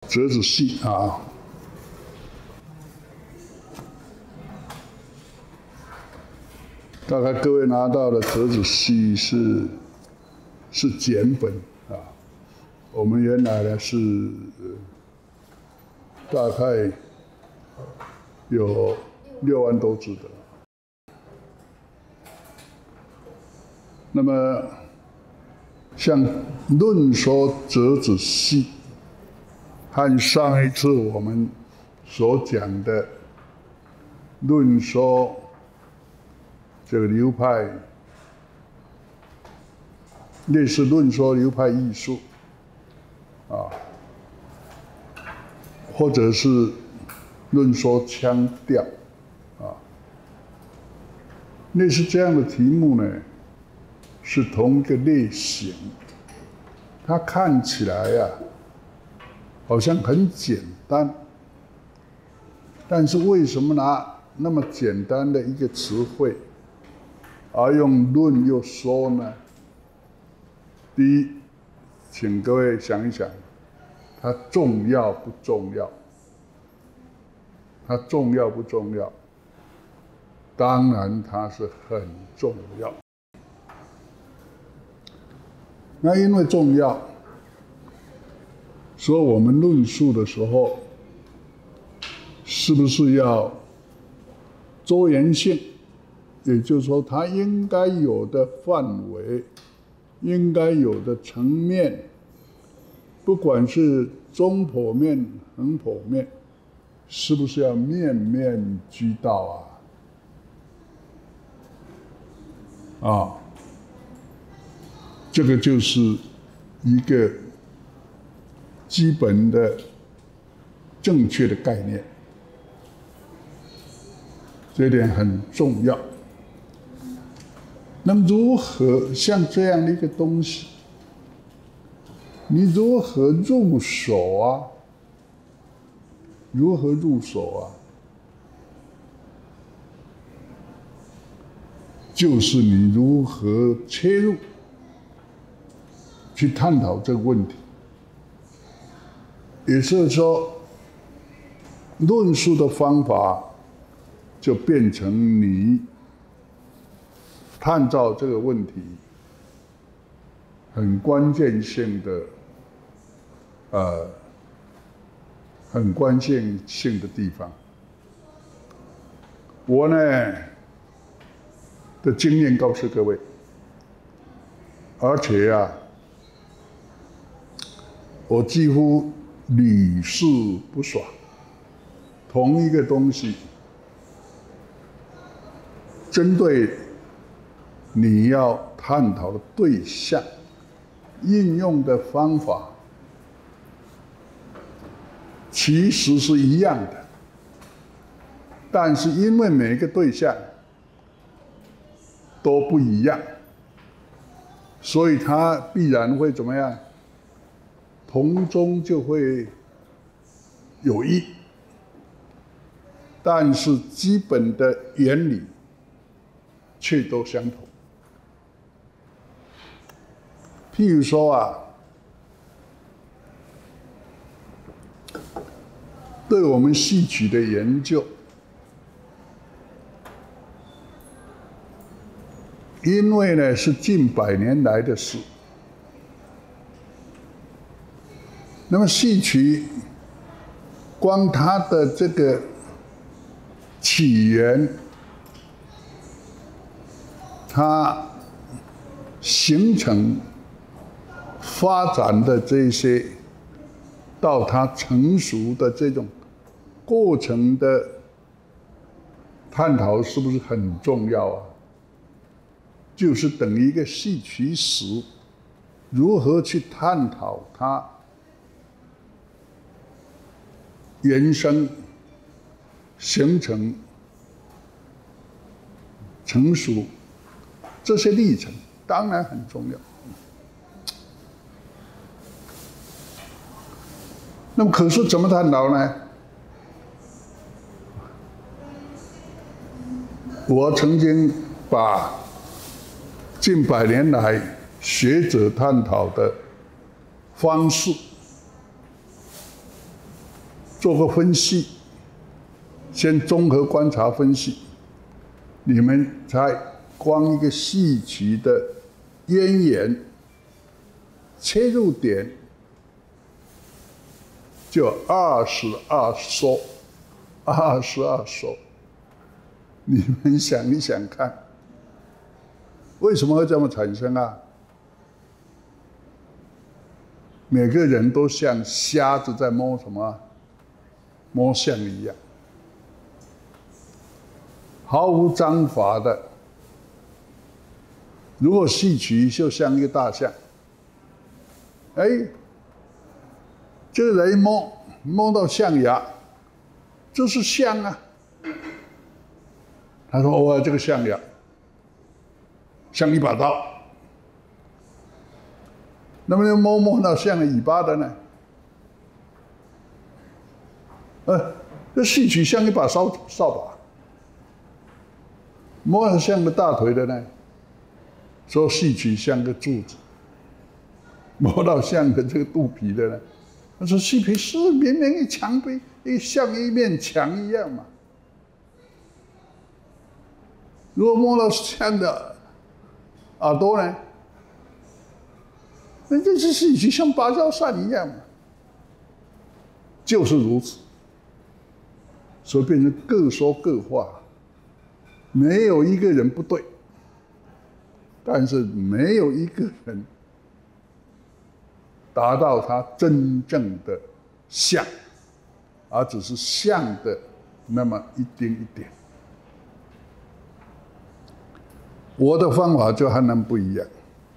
折子戏啊，大概各位拿到的折子戏是简本啊。我们原来呢是大概有6万多字的。那么像论说折子戏，和上一次我们所讲的论说这个流派，类似论说流派艺术啊，或者是论说腔调啊，类似这样的题目呢，是同一个类型，它看起来呀，好像很简单，但是为什么拿那么简单的一个词汇，而用论又说呢？第一，请各位想一想，它重要不重要？它重要不重要？当然它是很重要。那因为重要，所以我们论述的时候，是不是要周延性？也就是说，它应该有的范围，应该有的层面，不管是中剖面、横剖面，是不是要面面俱到啊？这个就是一个基本的正确的概念，这一点很重要。那么如何像这样的一个东西，你如何入手啊？如何入手啊？就是你如何切入，去探讨这个问题。也就是说，论述的方法就变成你探讨这个问题很关键性的地方。我呢的经验告诉各位，而且我几乎屡试不爽，同一个东西，针对你要探讨的对象，应用的方法其实是一样的，但是因为每个对象都不一样，所以它必然会怎么样？同中就会有异，但是基本的原理却都相同。譬如说对我们戏曲的研究，因为呢是近100年来的事，那么戏曲光它的这个起源，它形成发展的这些，到它成熟的这种过程的探讨，是不是很重要啊？就是等于一个戏曲史，如何去探讨它原生、形成、成熟这些历程，当然很重要。那么可是怎么探讨呢？我曾经把近100年来学者探讨的方式做个分析，先综合观察分析，你们才光一个戏曲的渊源切入点就22首，22首，你们想一想看，为什么会这么产生啊？每个人都像瞎子在摸什么？摸象一样，毫无章法的。如果戏曲就像一个大象，哎，这个人摸到象牙，这是象啊。他说：“哦，这个象牙像一把刀。”那么摸到像尾巴的呢？这戏曲像一把扫把。摸到像个大腿的呢，说戏曲像个柱子。摸到像个这个肚皮的呢，他说戏曲是明明一墙壁，像一面墙一样嘛。如果摸到像的耳朵呢？那这戏曲像芭蕉扇一样嘛，就是如此，所以变成各说各话，没有一个人不对，但是没有一个人达到他真正的像，而只是像的那么一丁一点。我的方法就和他们不一样。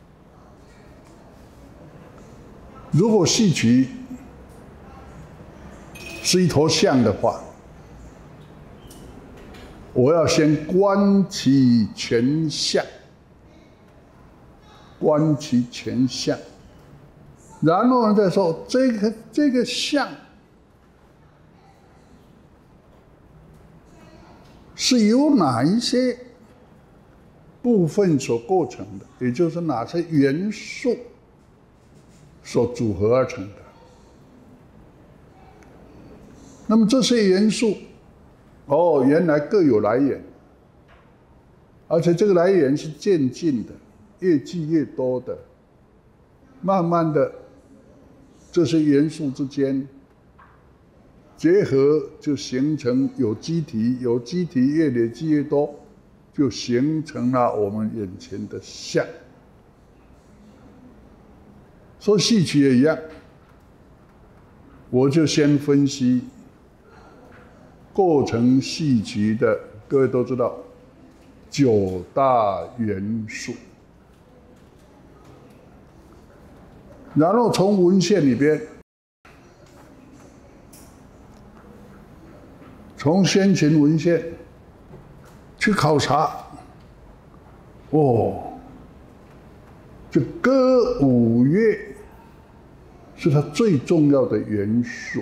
如果戏曲是一头象的话，我要先观其全相，观其全相，然后再说这个相是由哪一些部分所构成的，也就是哪些元素所组合而成的。那么这些元素，原来各有来源，而且这个来源是渐进的，越积越多的，慢慢的，这些元素之间结合，就形成有机体，有机体越累积越多，就形成了我们眼前的相。说戏曲也一样，我就先分析构成戏曲的，各位都知道9大元素，然后从文献里边，从先秦文献去考察，这歌舞乐是它最重要的元素，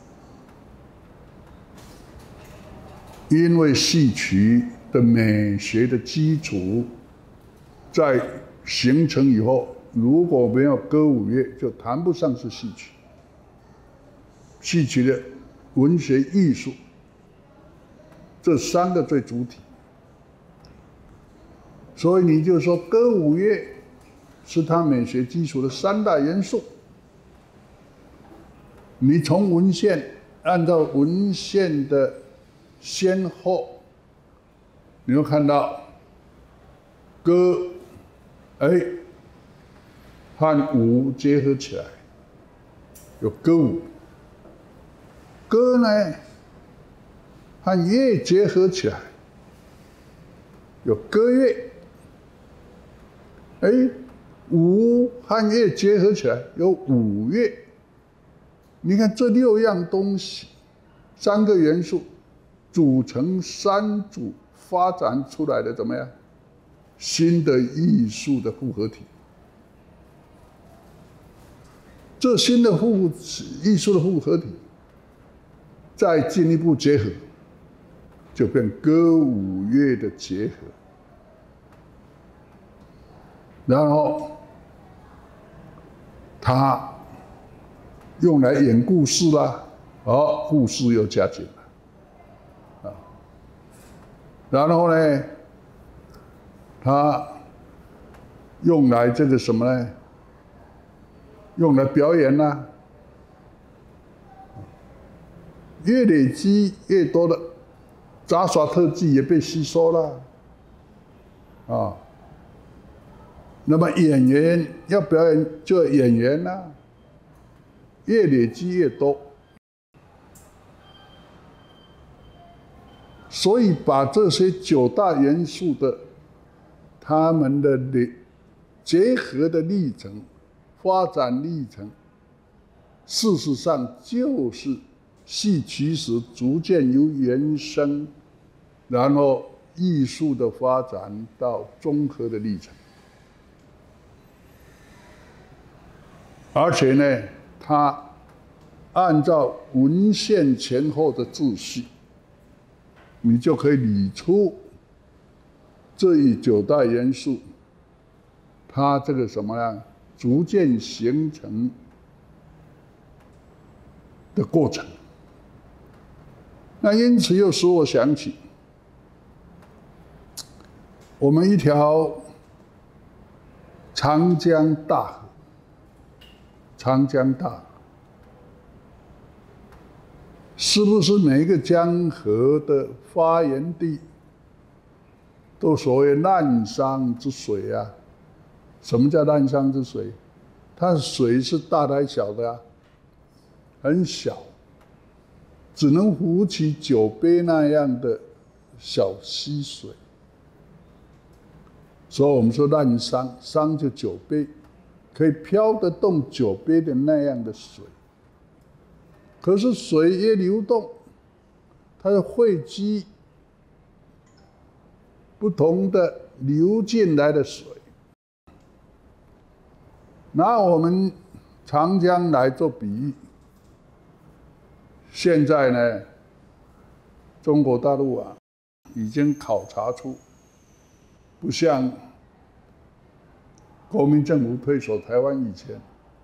因为戏曲的美学的基础在形成以后，如果没有歌舞乐，就谈不上是戏曲。戏曲的文学艺术，这3个最主体，所以你就说歌舞乐是它美学基础的3大元素。你从文献按照文献的先后，你会看到歌，和舞结合起来，有歌舞；歌呢和乐结合起来，有歌乐；舞和乐结合起来，有舞乐。你看这6样东西，3个元素组成3组发展出来的怎么样？新的艺术的复合体。这新的艺术的复合体，再进一步结合，就变歌舞乐的结合。然后它用来演故事啦， 故事又加紧了，然后呢，他用来这个什么呢？用来表演啦，越累积越多的杂耍特技也被吸收了，那么演员要表演就要演员啦，越累积越多，所以把这些9大元素的他们的结合的历程、发展历程，事实上就是戏曲史逐渐由原生，然后艺术的发展到综合的历程。而且呢，它按照文献前后的秩序，你就可以理出这一9大元素，它这个什么呢？逐渐形成的过程。那因此又使我想起，我们一条长江大河，长江大河是不是每一个江河的发源地都所谓滥觞之水啊？什么叫滥觞之水？它的水是大的还是小的啊？很小，只能浮起酒杯那样的小溪水。所以我们说滥觞，觞就酒杯，可以飘得动酒杯的那样的水。可是水越流动，它的汇集不同的流进来的水。拿我们长江来做比喻，现在呢，中国大陆已经考察出，不像国民政府退守台湾以前，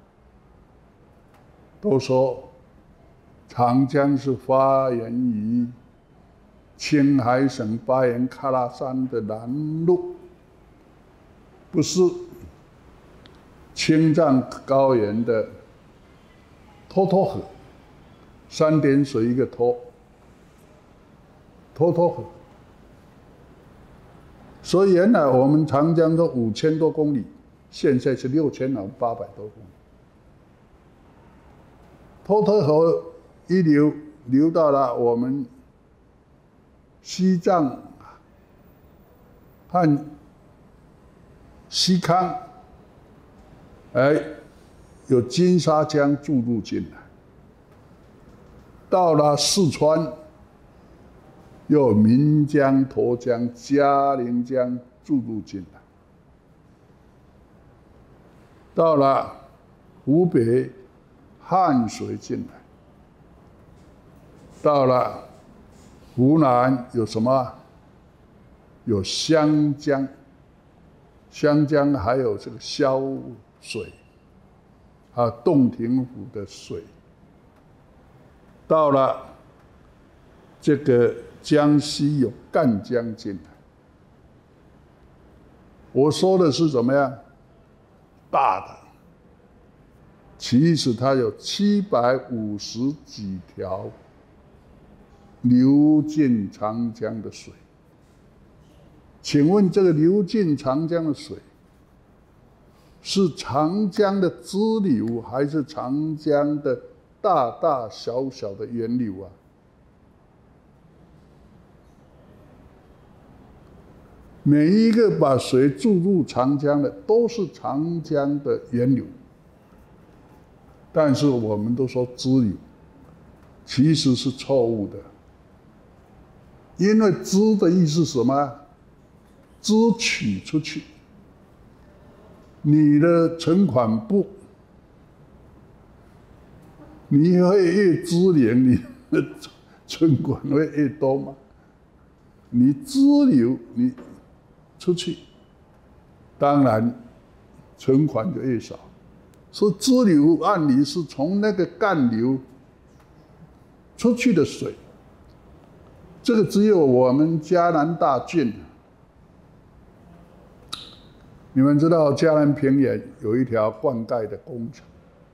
都说长江是发源于青海省巴颜喀拉山的南麓，不是青藏高原的沱沱河，3点水一个沱，沱沱河。所以原来我们长江都5000多公里，现在是6800多公里。沱沱河一流到了我们西藏和西康，有金沙江注入进来，到了四川，又有岷江、沱江、嘉陵江注入进来，到了湖北，汉水进来，到了湖南有什么？有湘江，湘江还有这个萧水。还有洞庭湖的水，到了这个江西有赣江进来。我说的是怎么样？大的，其实它有750几条流进长江的水。请问这个流进长江的水，是长江的支流，还是长江的大大小小的源流啊？每一个把水注入长江的，都是长江的源流。但是我们都说支流，其实是错误的。因为支的意思是什么？支取出去。你的存款簿，你会越支连，你的存款会越多吗？你支流你出去，当然存款就越少。所以支流按理是从那个干流出去的水，这个只有我们嘉南大郡。你们知道嘉南平原有一条灌溉的工程，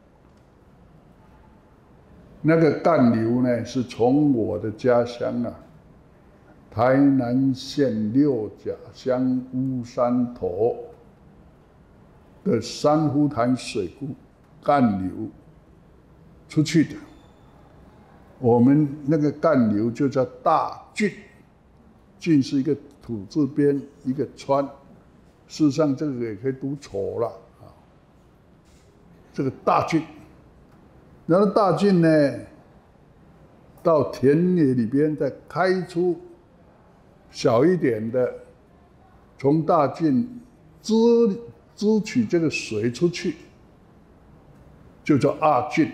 那个干流呢是从我的家乡台南县六甲乡乌山头的珊瑚潭水库干流出去的。我们那个干流就叫大郡，郡是一个土字边一个川，事实上这个也可以读丑了这个大郡，然后大郡呢，到田野里边再开出小一点的，从大郡支取这个水出去，就叫二郡。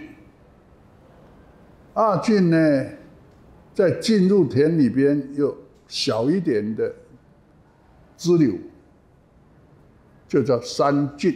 二郡呢，再进入田里边又小一点的支流，就叫三郡。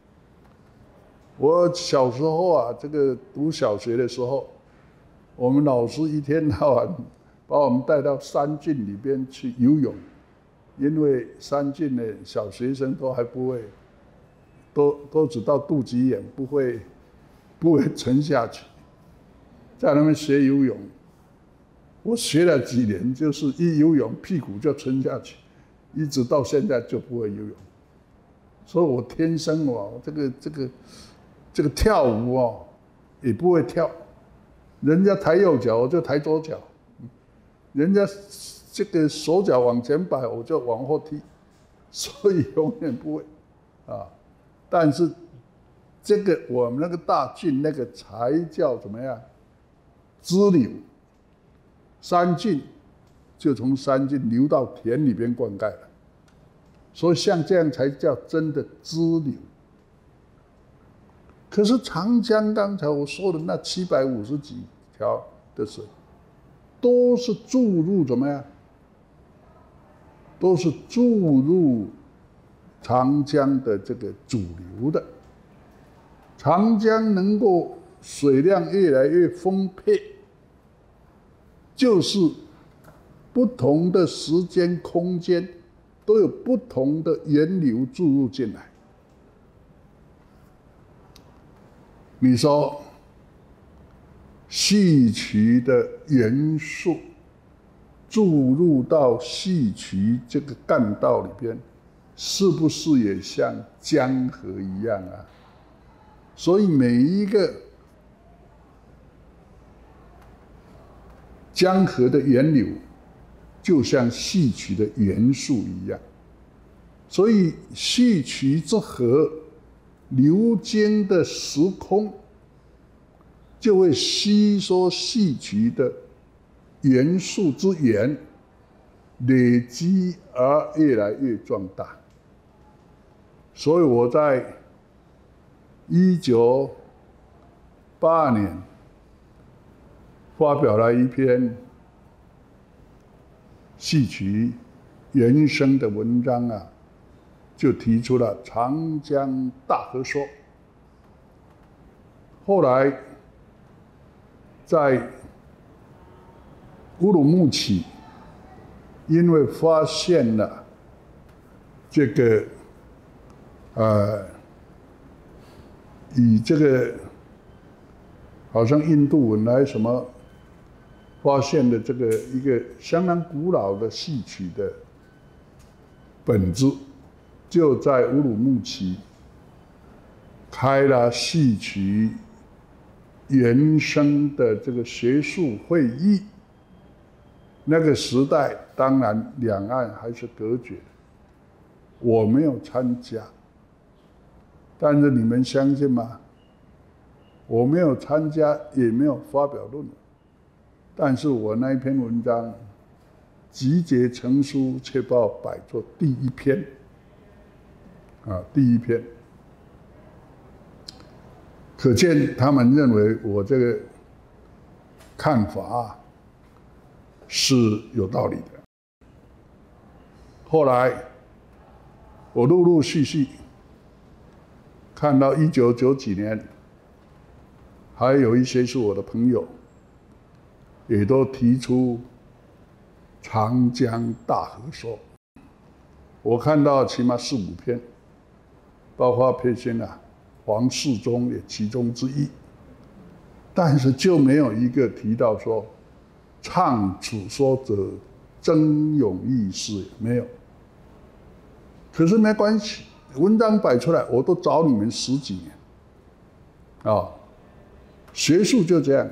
我小时候这个读小学的时候，我们老师一天到晚把我们带到三郡里边去游泳，因为三郡的小学生都还不会，都只到肚脐眼，不会沉下去，在那边学游泳。我学了几年，就是一游泳屁股就沉下去，一直到现在就不会游泳。所以我天生这个跳舞也不会跳，人家抬右脚我就抬左脚，人家这个手脚往前摆我就往后踢，所以永远不会但是这个我们那个大郡那个才叫怎么样？支流，三郡就从三郡流到田里边灌溉了，所以像这样才叫真的支流。可是长江刚才我说的那750几条的水，都是注入怎么样？都是注入长江的这个主流的。长江能够水量越来越丰沛，就是不同的时间空间都有不同的源流注入进来。你说戏曲的元素注入到戏曲这个干道里边，是不是也像江河一样所以每一个江河的源流就像戏曲的元素一样，所以戏曲之河流经的时空就会吸收戏曲的元素之源，累积而越来越壮大。所以我在1982年发表了一篇戏曲原声的文章就提出了长江大河说。后来在乌鲁木齐，因为发现了这个以这个好像印度文来什么发现的这个一个相当古老的戏曲的本质，就在乌鲁木齐开了戏曲原声的这个学术会议。那个时代当然两岸还是隔绝的，我没有参加，但是你们相信吗？我没有参加，也没有发表论文，但是我那一篇文章集结成书，却把我摆作第一篇第一篇。可见他们认为我这个看法是有道理的。后来我陆陆续续看到1990年，还有一些是我的朋友， 也都提出长江大河说。我看到起码4、5篇，包括佩勋啊、黄世忠也其中之一，但是就没有一个提到说唱此说者曾永义是没有。可是没关系，文章摆出来，我都找你们10几年，学术就这样，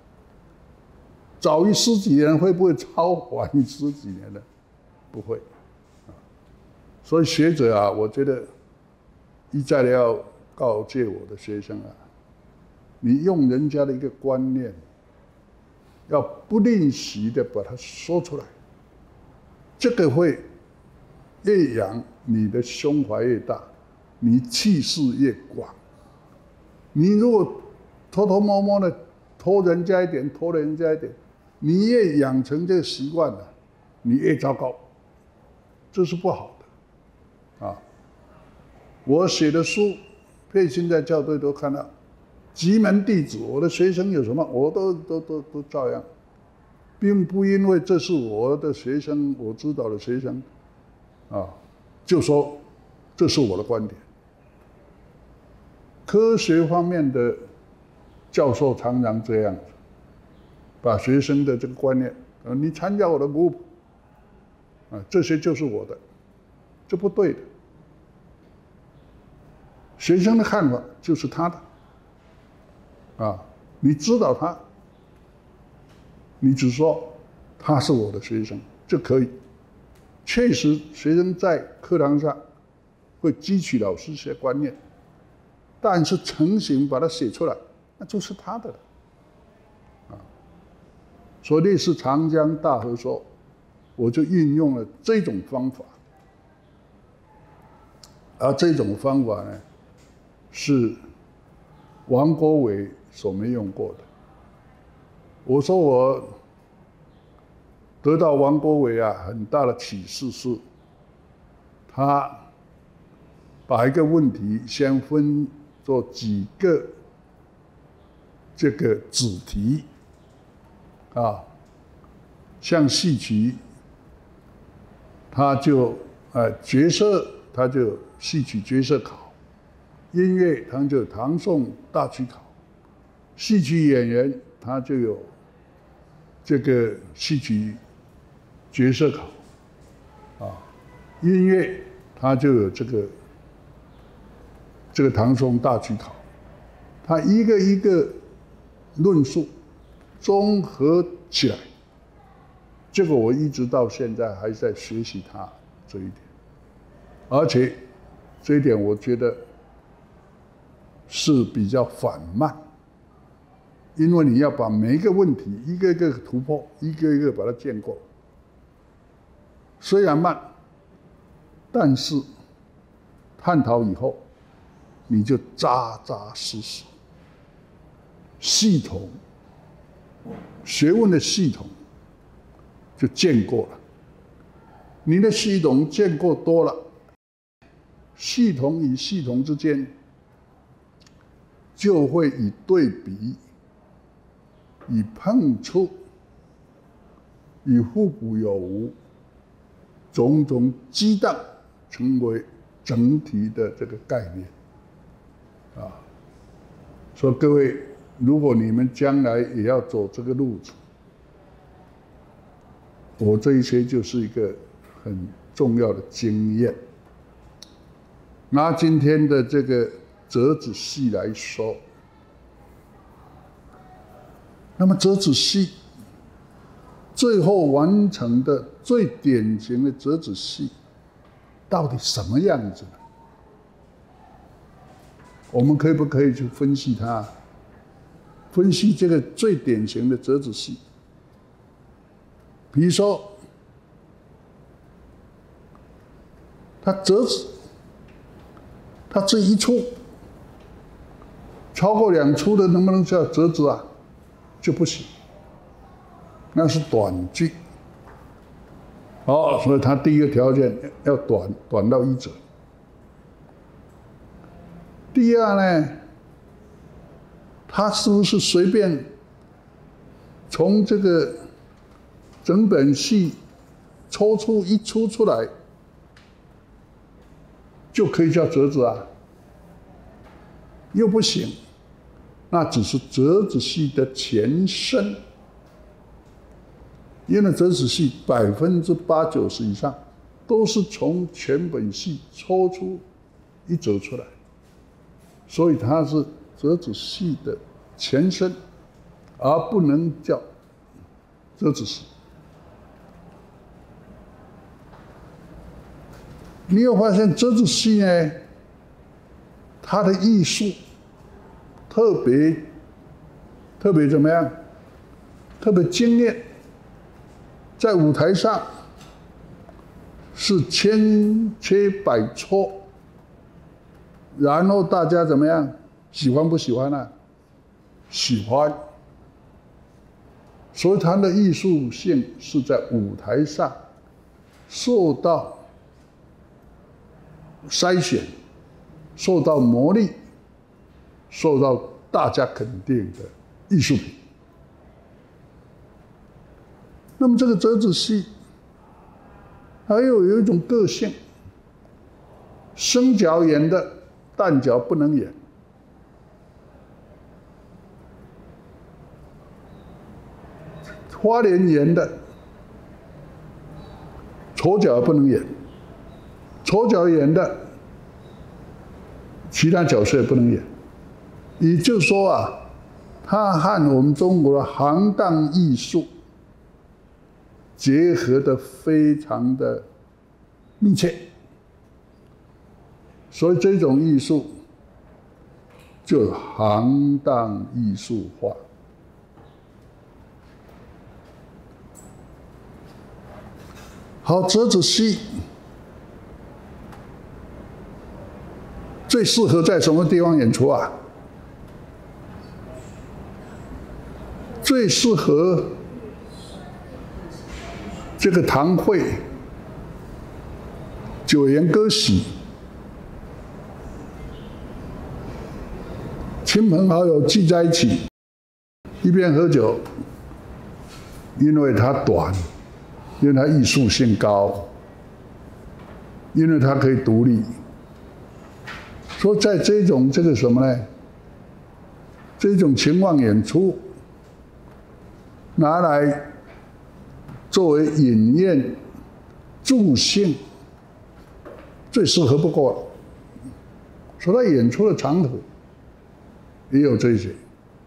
早于10几年会不会超晚10几年呢？不会，所以学者啊，我觉得一再的要告诫我的学生啊，你用人家的一个观念，要不吝惜的把它说出来，这个会越扬你的胸怀越大，你气势越广。你如果偷偷摸摸的偷人家一点，你越养成这个习惯了，你越糟糕，这是不好的啊！我写的书，佩勋在校对都看到，极门弟子，我的学生有什么，我都照样，并不因为这是我的学生，我指导的学生，就说这是我的观点。科学方面的教授常常这样子，把学生的这个观念，你参加我的 group， 这些就是我的，这不对的。学生的看法就是他的，你指导他，你只说他是我的学生就可以。确实，学生在课堂上会汲取老师一些观念，但是成型把它写出来，那就是他的了。所以类似长江大河说，我就运用了这种方法，而这种方法呢，是王国维所没用过的。我说我得到王国维很大的启示是，他把一个问题先分作几个这个子题，像戏曲，他就角色他就戏曲角色考，音乐他就唐宋大曲考，戏曲演员他就有这个戏曲角色考，音乐他就有这个唐宋大曲考，他一个一个论述综合起来，这个我一直到现在还在学习他这一点，而且这一点我觉得是比较缓慢，因为你要把每一个问题一个一个突破，一个一个把它建构。虽然慢，但是探讨以后，你就扎扎实实，系统学问的系统就建构了。你的系统建构多了，系统与系统之间就会以对比、以碰触、以互补有无种种激荡，成为整体的这个概念，所以各位，如果你们将来也要走这个路子，我这一些就是一个很重要的经验。拿今天的这个折子戏来说，那么折子戏最后完成的最典型的折子戏，到底什么样子呢？我们可不可以去分析它？分析这个最典型的折子戏，比如说，它折子，它这一出超过2出的，能不能叫折子啊？就不行，那是短剧。所以它第一个条件要短到1折。第二呢，它是不是随便从这个整本戏抽出一出出来，就可以叫折子啊？又不行，那只是折子戏的前身。因为折子戏80%、90%以上都是从全本戏抽出一折出来，所以它是折子戏的前身，而不能叫折子戏。你有发现折子戏呢？它的艺术特别怎么样？特别惊艳。在舞台上是千切百错，然后大家怎么样？喜欢不喜欢呢？喜欢。所以它的艺术性是在舞台上受到筛选、受到磨砺、受到大家肯定的艺术品。那么这个折子戏还有一种个性，生角演的，旦角不能演；花脸演的，丑角不能演；丑角演的，其他角色也不能演。也就是说啊，它和我们中国的行当艺术结合得非常的密切，所以这种艺术就行当艺术化。好，折子戏最适合在什么地方演出啊？最适合这个堂会、酒宴歌席，亲朋好友聚在一起，一边喝酒，因为它短，因为它艺术性高，因为它可以独立。所以在这种什么呢？这种情况演出，拿来作为饮宴助兴，最适合不过了。所以他演出的场合也有这些。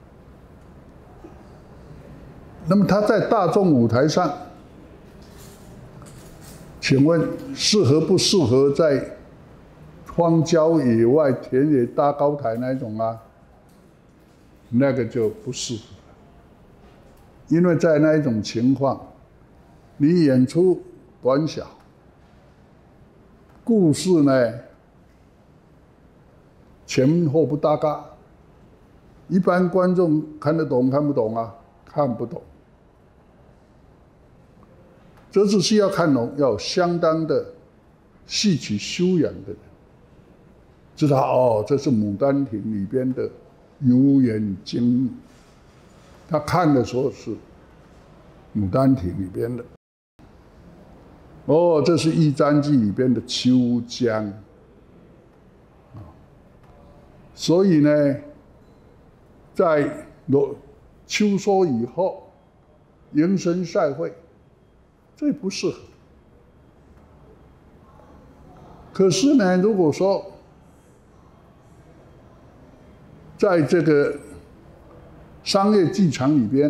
那么他在大众舞台上，请问适合不适合在荒郊野外、田野搭高台那一种啊？那个就不适合了，因为在那一种情况，你演出短小，故事呢前后不搭嘎，一般观众看得懂看不懂啊？看不懂。折子戏要看懂，要有相当的戏曲修养的人，知道哦，这是《牡丹亭》里边的游园惊秘。他看的时候是《牡丹亭》里边的，哦，这是《玉簪记》里边的秋江。所以呢，在秋收以后，迎神赛会，这不适合。可是呢，如果说在这个商业剧场里边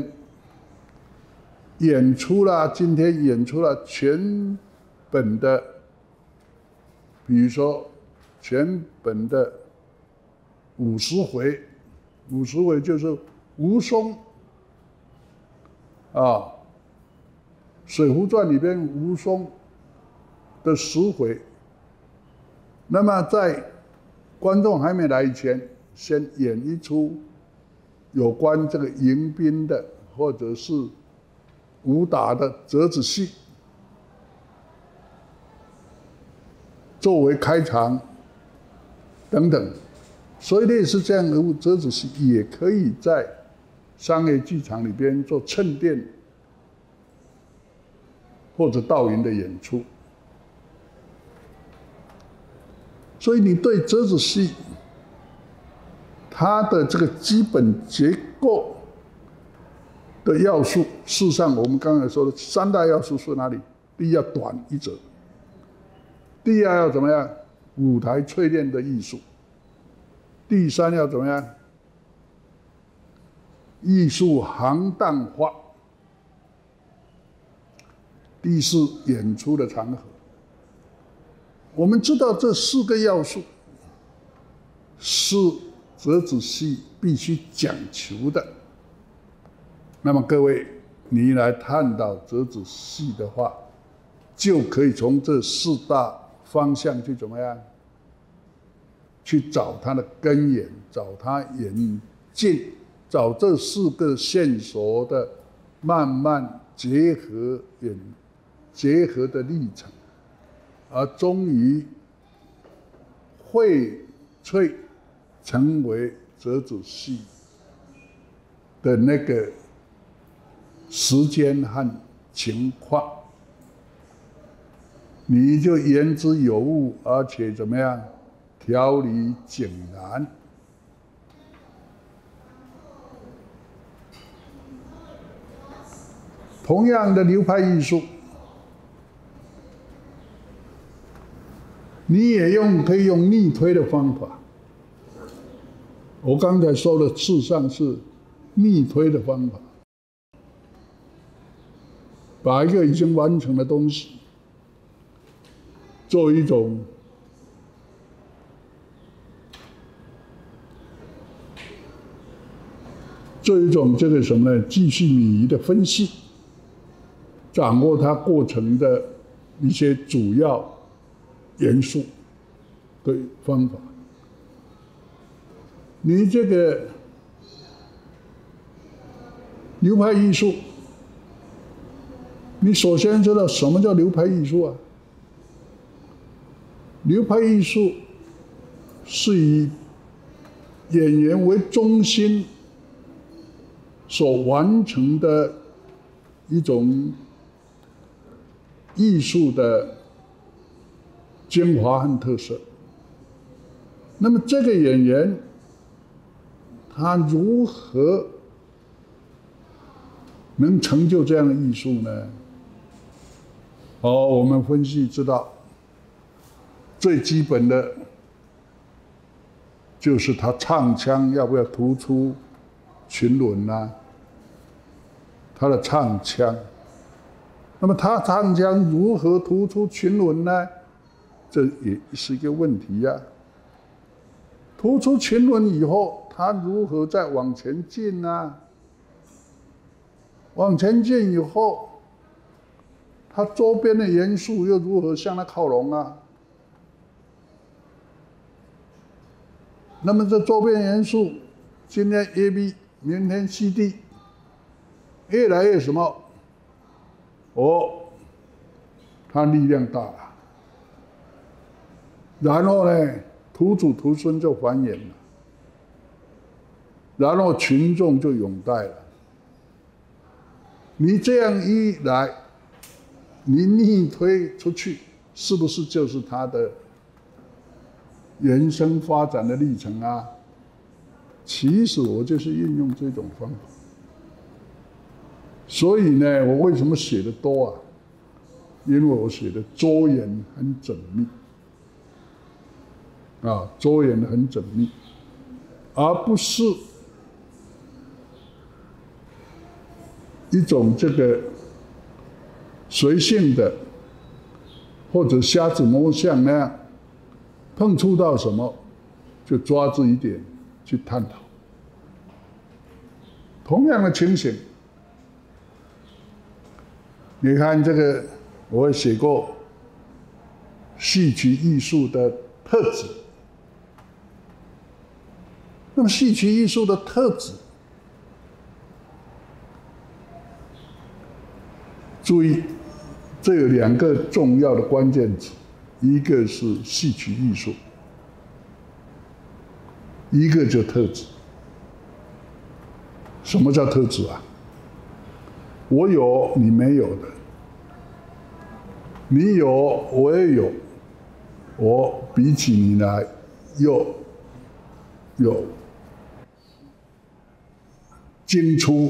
演出了，今天演出了全本的，比如说全本的50回，50回就是吴松啊，《水浒传》里边吴松的10回。那么在观众还没来以前，先演一出有关这个迎宾的或者是武打的折子戏，作为开场等等。所以类似这样的折子戏也可以在商业剧场里边做衬垫或者倒影的演出。所以你对折子戏它的这个基本结构的要素，事实上我们刚才说的3大要素是哪里？第一要短一折，第二要怎么样？舞台淬炼的艺术，第3要怎么样？艺术行当化，第4演出的场合。我们知道这4个要素是折子戏必须讲求的。那么各位，你来探讨折子戏的话，就可以从这4大方向去怎么样？去找它的根源，找它演进，找这4个线索的慢慢结合的历程，而终于荟萃成为折子戏的那个时间和情况，你就言之有物，而且怎么样？条理井然。同样的流派艺术，你也可以用逆推的方法。我刚才说的事实上是逆推的方法，把一个已经完成的东西做一种这个什么呢？继续米仪的分析，掌握它过程的一些主要元素的方法。你这个流派艺术，你首先知道什么叫流派艺术啊？流派艺术是以演员为中心所完成的一种艺术的精华和特色。那么这个演员他如何能成就这样的艺术呢？我们分析知道，最基本的就是他唱腔要不要突出群伦啊？他的唱腔，那么他唱腔如何突出群伦呢？这也是一个问题呀。突出群伦以后，他如何再往前进呢？往前进以后，他周边的元素又如何向他靠拢啊？那么这周边元素，今天 AB， 明天 CD， 越来越什么？它力量大了。然后呢，徒子徒孙就繁衍了，然后群众就拥戴了。你这样一来，你逆推出去，是不是就是他的原生发展的历程啊？其实我就是运用这种方法。所以呢，我为什么写的多啊？因为我写的周延很缜密，周延很缜密，而不是一种这个随性的或者瞎子摸象那样，碰触到什么就抓住一点去探讨。同样的情形，你看这个，我写过戏曲艺术的特质。那么戏曲艺术的特质，注意，这有2个重要的关键词，一个是戏曲艺术，一个就特质。 什么叫特质啊？我有你没有的，你有我也有，我比起你来又有精粗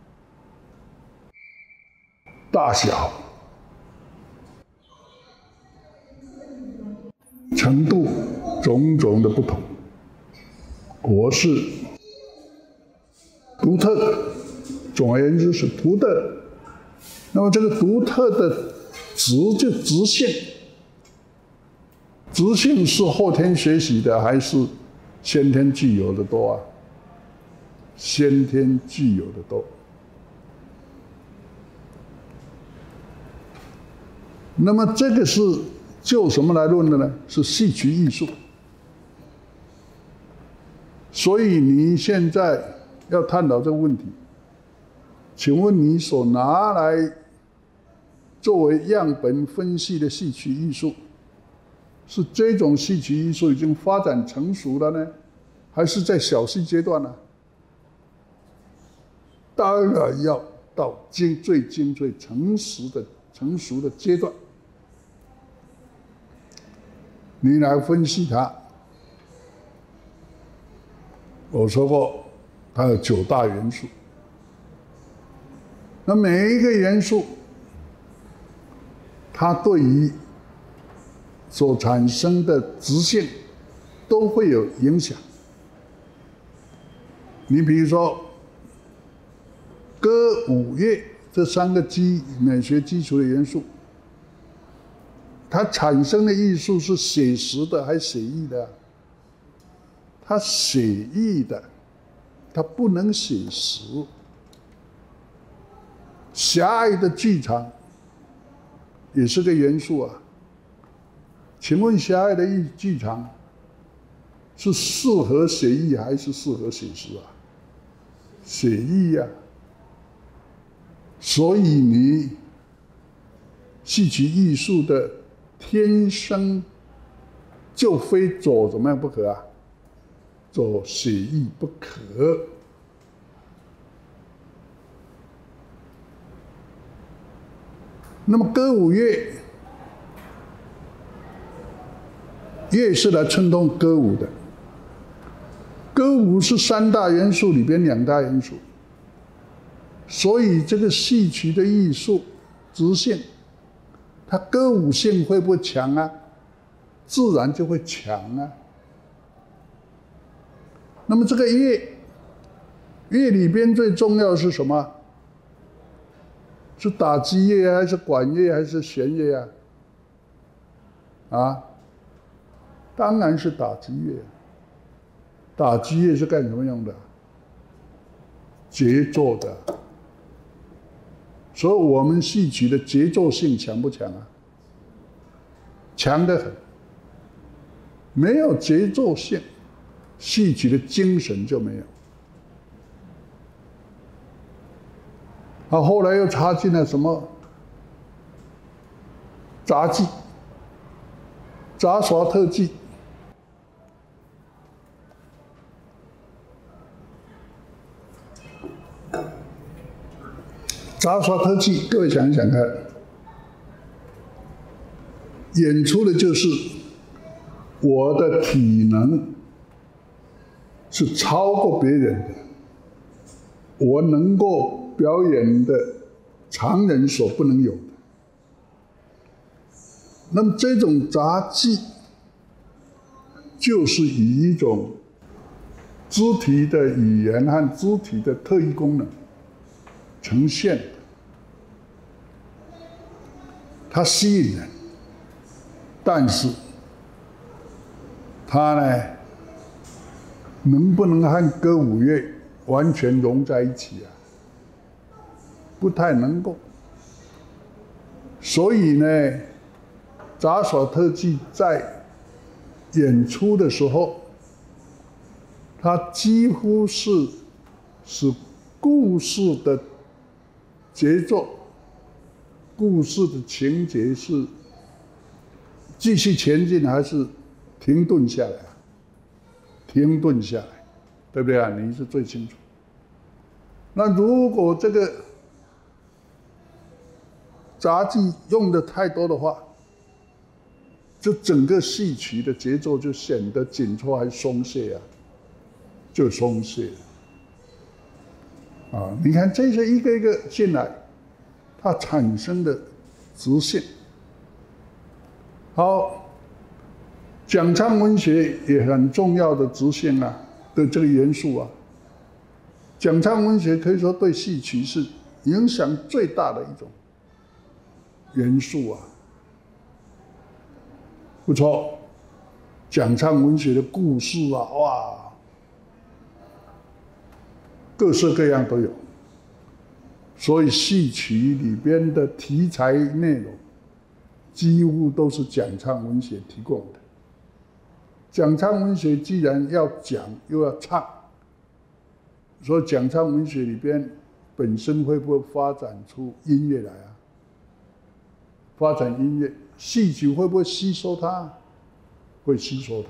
大小程度种种的不同，我是独特的，总而言之是独特的。那么这个独特的质就质性，质性是后天学习的还是先天具有的多啊？先天具有的多。那么这个是就什么来论的呢？是戏曲艺术。所以你现在要探讨这个问题，请问你所拿来作为样本分析的戏曲艺术，是这种戏曲艺术已经发展成熟了呢，还是在小戏阶段呢？当然要到最精粹成熟的阶段，你来分析它。我说过，它有9大元素。那每一个元素，它对于所产生的质性都会有影响。你比如说，歌舞乐这3个美学基础的元素，它产生的艺术是写实的还是写意的？它写意的，它不能写实。狭隘的剧场也是个元素啊。请问狭隘的剧场是适合写意还是适合写实啊？写意啊。所以你戏曲艺术的天生就非走怎么样不可啊？走写意不可。那么歌舞乐是来衬托歌舞的。歌舞是3大元素里边2大元素，所以这个戏曲的艺术质性，它歌舞性会不会强啊？自然就会强啊。那么这个乐里边最重要的是什么？是打击乐还是管乐还是弦乐啊？当然是打击乐。打击乐是干什么用的？节奏的。所以我们戏曲的节奏性强不强啊？强得很。没有节奏性，戏曲的精神就没有。后来又插进了什么杂技、杂耍特技。杂耍特技，各位想一想看，演出的就是我的体能是超过别人的，我能够表演的常人所不能有的。那么这种杂技，就是以一种肢体的语言和肢体的特异功能呈现的，它吸引人，但是它呢，能不能和歌舞乐完全融在一起啊？不太能够。所以呢，杂耍特技在演出的时候，它几乎是使故事的节奏、故事的情节是继续前进还是停顿下来啊？停顿下来，对不对啊？你是最清楚。 那如果这个杂技用的太多的话，就整个戏曲的节奏就显得紧凑还松懈啊，就松懈了。啊，你看这些一个一个进来，它产生的直性。好，讲唱文学也很重要的直性啊的这个元素啊。讲唱文学可以说对戏曲是影响最大的一种元素啊。不错，讲唱文学的故事啊，哇，各式各样都有。所以戏曲里边的题材内容，几乎都是讲唱文学提供的。讲唱文学既然要讲又要唱，所以讲唱文学里边本身会不会发展出音乐来啊？发展音乐，戏曲会不会吸收它？会吸收它。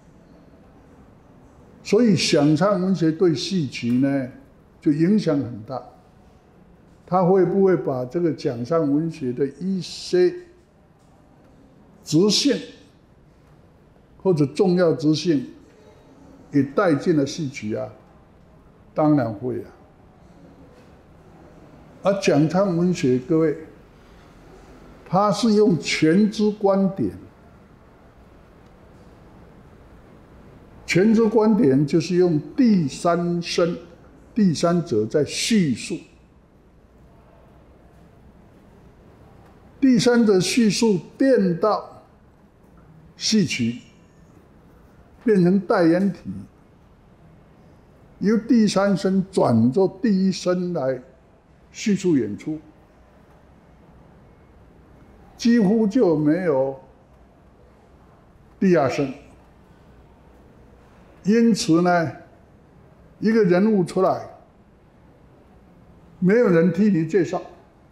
所以讲唱文学对戏曲呢，就影响很大。他会不会把这个讲唱文学的一些直性或者重要直性也带进了戏曲啊？当然会啊。而讲唱文学，各位，它是用全知观点，全知观点就是用第三身、第三者在叙述。第三者叙述变到戏曲，变成代言体，由第三身转做第一身来叙述演出，几乎就没有第二身。因此呢，一个人物出来，没有人替你介绍，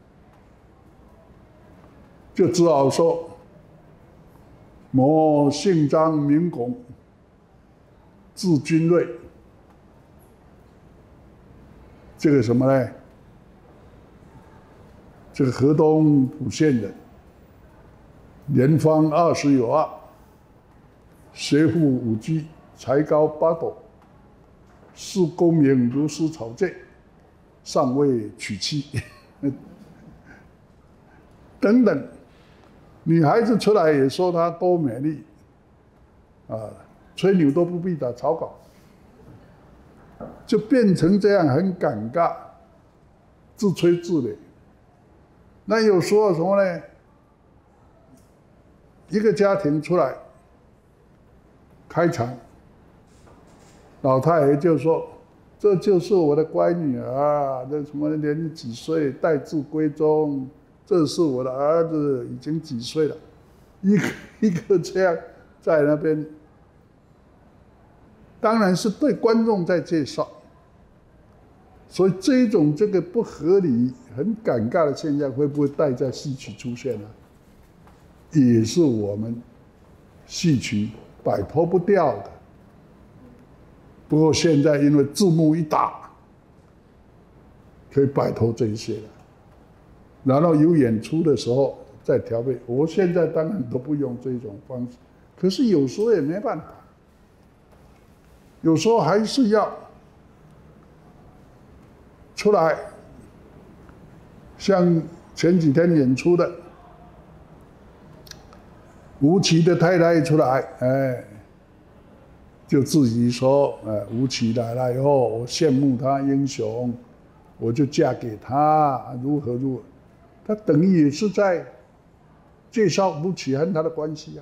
就只好说某姓张名巩，字君瑞。这个什么呢？这个河东浦县人，年方20有2，学富5车，才高8斗，是功名如斯草芥，尚未娶妻。等等，女孩子出来也说她多美丽，啊，吹牛都不必打草稿，就变成这样很尴尬，自吹自擂。那有时候什么呢？一个家庭出来开场，老太爷就说：“这就是我的乖女儿，这什么年几岁，待字闺中。这是我的儿子，已经几岁了。”一个一个这样在那边，当然是对观众在介绍。所以这个不合理、很尴尬的现象，会不会带在戏曲出现呢？也是我们戏曲摆脱不掉的。不过现在因为字幕一打，可以摆脱这一些了。然后有演出的时候再调配。我现在当然都不用这种方式，可是有时候也没办法，有时候还是要出来。像前几天演出的吴奇的太太出来，哎，就自己说，吴奇来了以后，我羡慕他英雄，我就嫁给他，如何如何。他等于也是在介绍吴奇和他的关系啊。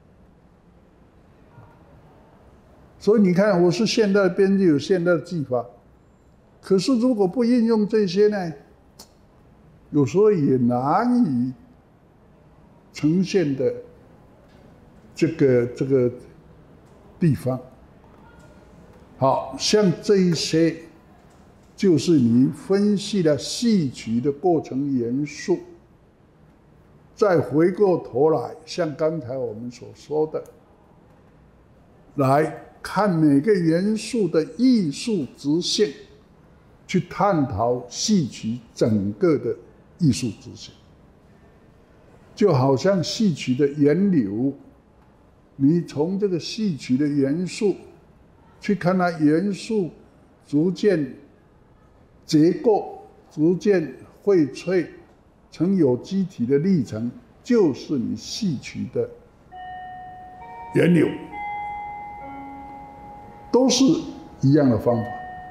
所以你看，我是现代的编剧，有现代的技法，可是如果不运用这些呢，有时候也难以呈现的这个地方。好像这一些，就是你分析了戏曲的过程元素，再回过头来，像刚才我们所说的，来看每个元素的艺术直性， 去探讨戏曲整个的艺术之性，就好像戏曲的源流，你从这个戏曲的元素去看它元素逐渐结构，逐渐荟萃成有机体的历程，就是你戏曲的源流，都是一样的方法。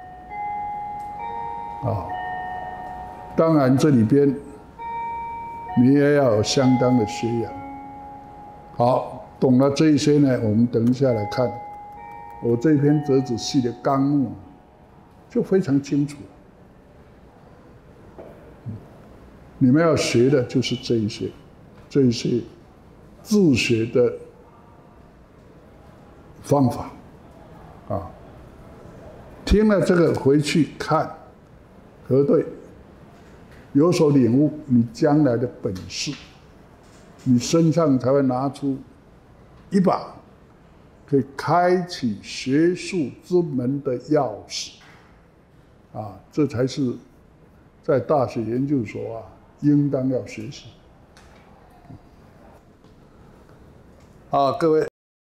当然这里边你也要有相当的学养。好，懂了这一些呢，我们等一下来看我这篇折子戏的纲目，就非常清楚。你们要学的就是这一些自学的方法听了这个回去看核对，有所领悟，你将来的本事，你身上才会拿出一把可以开启学术之门的钥匙这才是在大学研究所应当要学习。各位，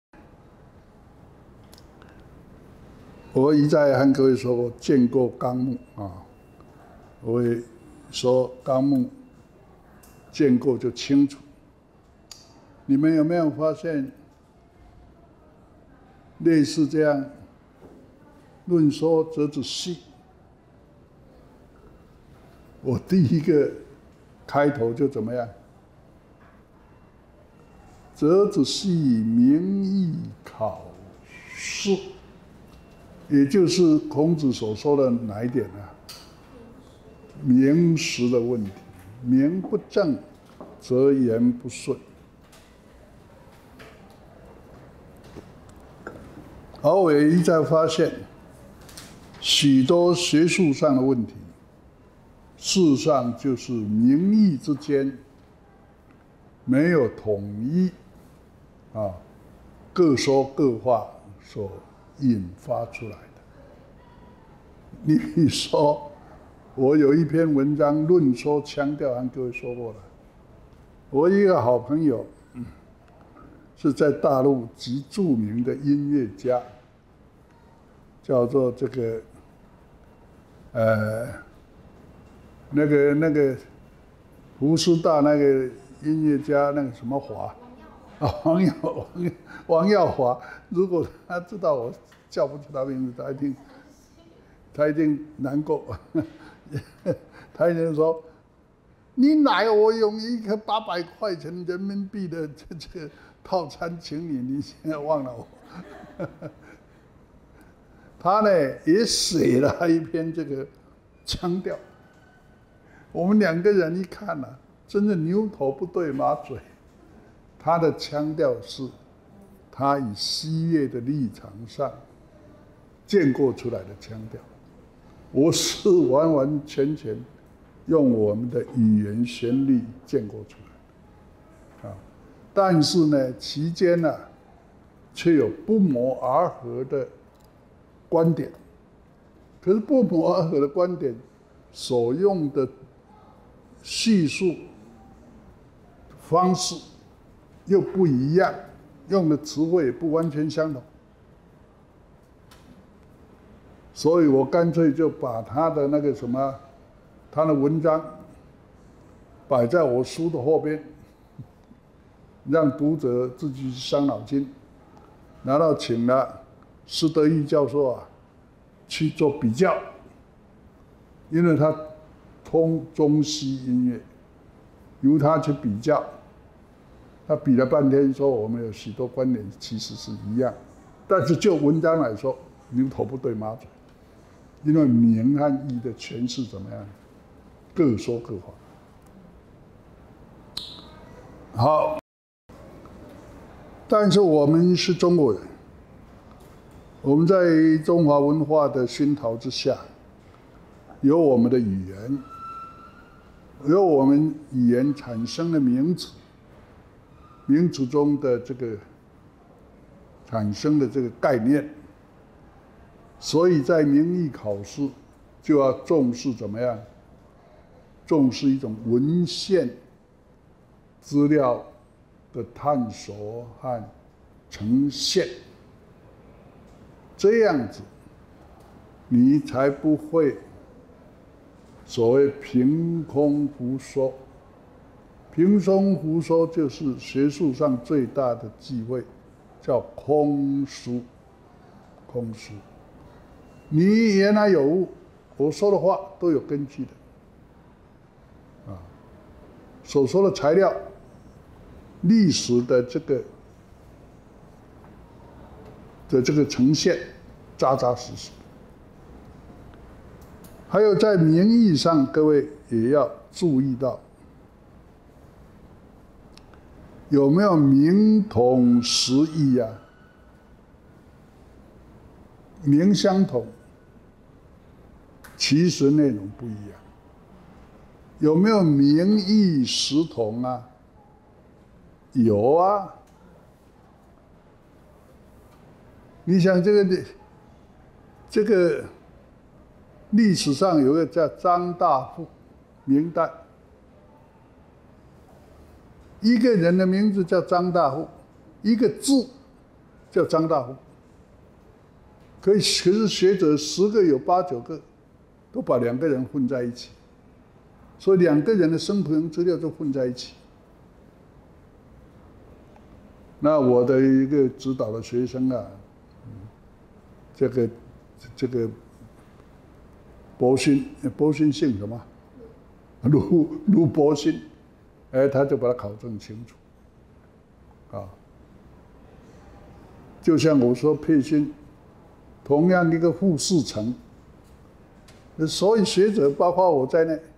我一再和各位说过，见过纲目我也说纲目见过就清楚。你们有没有发现，类似这样论说折子戏，我第一个开头就怎么样？折子戏名义考试，也就是孔子所说的哪一点名实的问题，名不正则言不顺。而我也一再发现，许多学术上的问题，事实上就是名义之间没有统一各说各话所引发出来的。你比如说，我有一篇文章论说腔调，和各位说过了。我一个好朋友，是在大陆极著名的音乐家，叫做这个那个胡师大那个音乐家，那个什么华王耀华。如果他知道我叫不出他名字，他一定难过。他一定说：“你奶我用一个800块钱人民币的这个套餐请你，你现在忘了我。”他呢也写了一篇这个腔调，我们两个人一看真的牛头不对马嘴。他的腔调是他以西乐的立场上建构出来的腔调，我是完完全全用我们的语言旋律建构出来的但是呢，其间却有不谋而合的观点。可是不谋而合的观点所用的叙述方式又不一样，用的词汇也不完全相同，所以我干脆就把他的那个他的文章摆在我书的后边，让读者自己去伤脑筋。然后请了施德义教授去做比较，因为他通中西音乐，由他去比较。他比了半天，说我们有许多观点其实是一样，但是就文章来说，牛头不对马嘴，因为名和义的诠释怎么样，各说各话。好，但是我们是中国人，我们在中华文化的熏陶之下，有我们的语言，有我们语言产生的名词。名词中的这个产生的这个概念，所以在名义考试就要重视怎么样？重视一种文献资料的探索和呈现，这样子，你才不会所谓凭空胡说。凭空胡说就是学术上最大的忌讳，叫空书。空书，你言而有物，我说的话都有根据的。所说的材料，历史的这个呈现，扎扎实实。还有在名义上，各位也要注意到，有没有名同实异啊？名相同，其实内容不一样。有没有名义实同啊？有啊。你想这个历史上有个叫张大富，明代一个人的名字叫张大富，一个字叫张大富。可是学者10个有8、9个都把2个人混在一起。所以2个人的生平资料就混在一起。那我的一个指导的学生啊，这个伯勋姓什么？陆伯勋，他就把它考证清楚，就像我说沛勋，同样一个傅士成，所有学者包括我在内。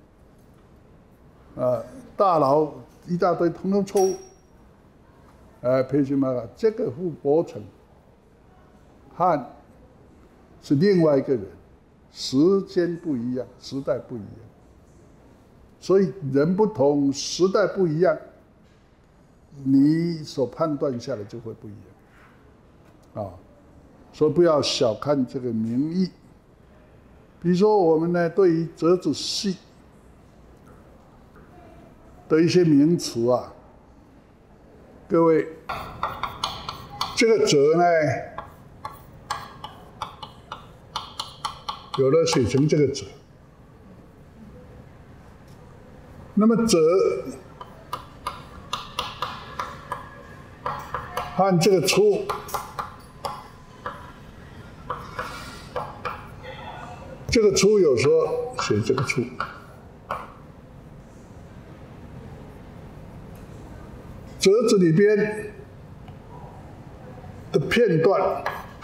大佬一大堆，统统错误。沛勋嘛，这个傅伯成，汉是另外一个人，时间不一样，时代不一样，所以人不同，时代不一样，你所判断下来就会不一样。所以不要小看这个名义。比如说我们呢，对于折子戏的一些名词啊，各位，这个折呢，有的写成这个折，那么折和这个出，这个出有时候写这个出。折子里边的片段，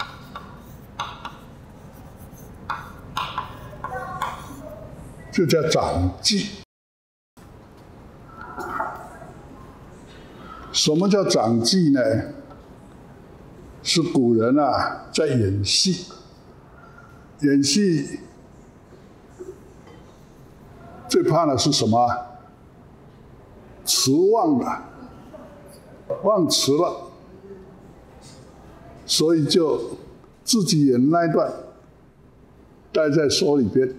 就叫长记。什么叫长记呢？是古人啊在演戏，演戏最怕的是什么？词忘了。忘词了，所以就自己演那一段，待在手里边，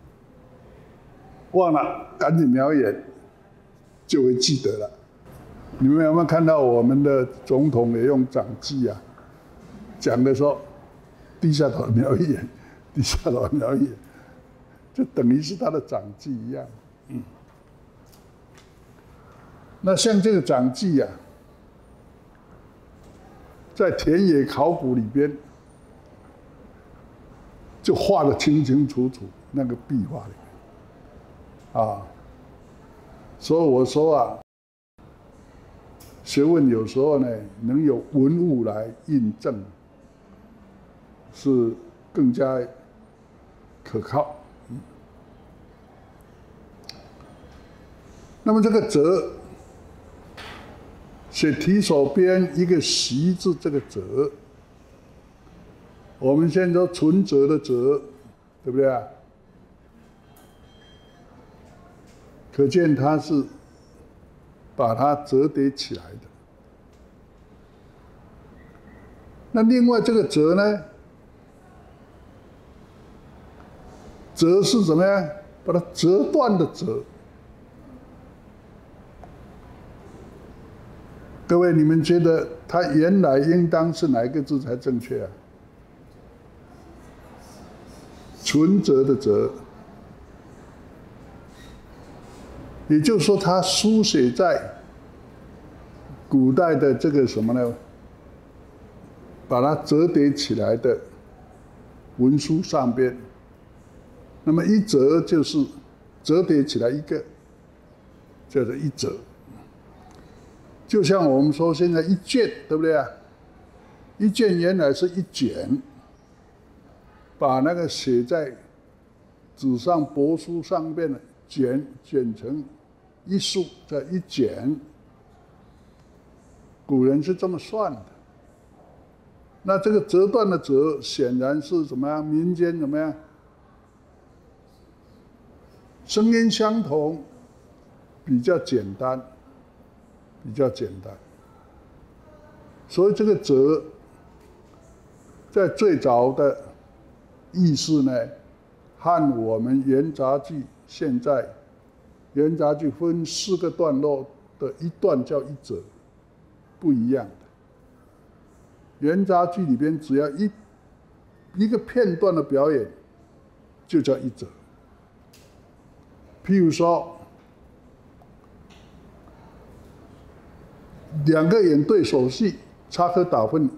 忘了赶紧描演，就会记得了。你们有没有看到我们的总统也用长记啊？讲的时候，低下头描一眼，低下头描一眼，就等于是他的长记一样。那像这个长记啊，在田野考古里边，就画得清清楚楚，那个壁画里面，所以我说啊，学问有时候呢，能有文物来印证，是更加可靠。那么这个折，写提手边一个习字，这个折，我们现在说存折的折，对不对啊？可见它是把它折叠起来的。那另外这个折呢， 折是怎么样？把它折断的折。各位，你们觉得它原来应当是哪一个字才正确啊？存折的折，也就是说，它书写在古代的这个什么呢？把它折叠起来的文书上边，那么一折就是折叠起来一个，叫做一折。就像我们说现在一卷，对不对啊？一卷原来是一卷，把那个写在纸上帛书上面的卷成一束，叫一卷。古人是这么算的。那这个折断的折，显然是怎么样？民间怎么样？声音相同，比较简单，比较简单。所以这个折，在最早的意思呢，和我们元杂剧现在元杂剧分4个段落的一段叫一折，不一样的。元杂剧里边只要一个片段的表演，就叫一折。譬如说，2个演对手戏，插科打诨，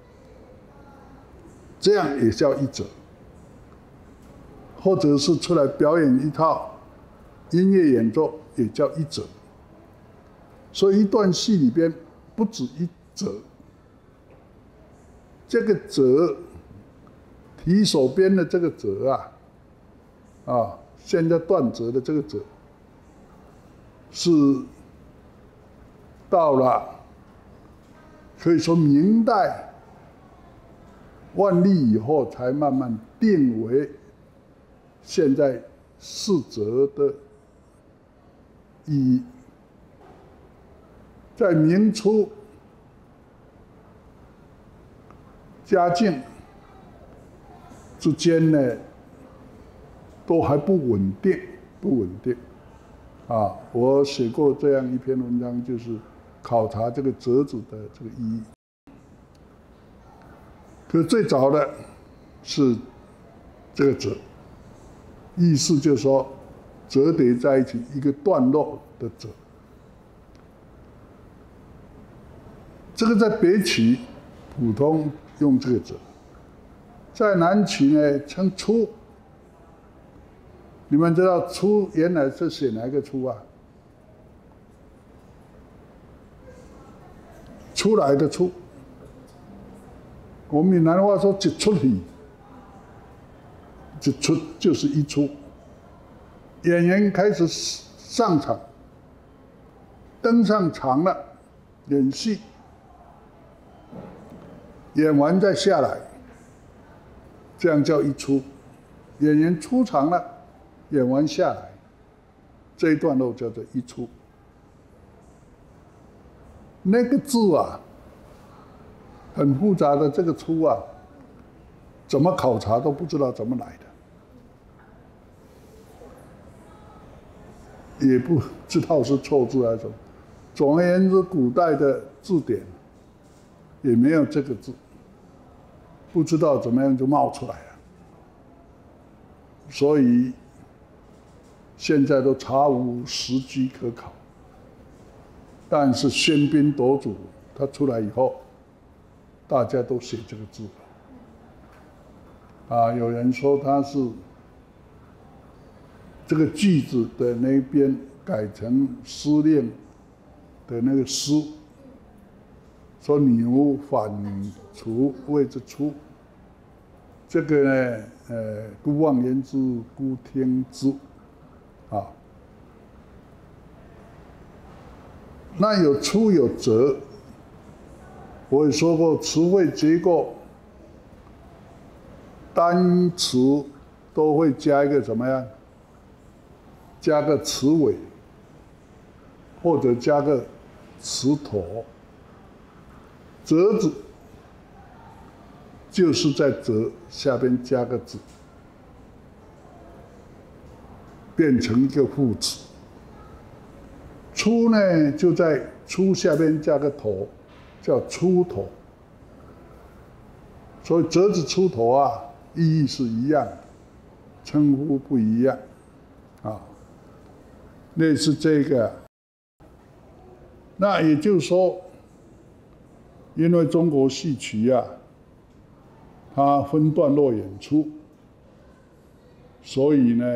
这样也叫一折。或者是出来表演一套音乐演奏，也叫一折。所以一段戏里边不止一折。这个折，提手边的这个折啊，现在断折的这个折，是到了可以说明代万历以后才慢慢定为现在4折的意义。在明初嘉靖之间呢，都还不稳定，啊！我写过这样一篇文章，就是考察这个折子的这个意义。可最早的是这个折，意思就是说折叠在一起一个段落的折。这个在北曲普通用这个折，在南曲呢称出。你们知道出原来是写哪一个出啊？出来的出。我们闽南话说一出戏，一出就是一出。演员开始上场，登上场了，演戏，演完再下来，这样叫一出。演员出场了，演完下来，这一段落叫做一出。那个字啊，很复杂的这个出啊，怎么考察都不知道怎么来的，也不知道是错字还是什么。总而言之，古代的字典也没有这个字，不知道怎么样就冒出来了。所以现在都查无实据可考。但是喧宾夺主，他出来以后，大家都写这个字了。有人说他是这个句子的那边改成司令的那个诗，说牛反刍谓之出。这个呢，姑妄言之，姑听之，那有出有折，我也说过，词汇结构单词都会加一个怎么样？加个词尾，或者加个词头。折子就是在折下边加个子。 变成一个副词。出呢，就在出下面加个头，叫出头。所以折子出头啊，意义是一样的，称呼不一样啊。类似这个，那也就是说，因为中国戏曲啊，它分段落演出，所以呢，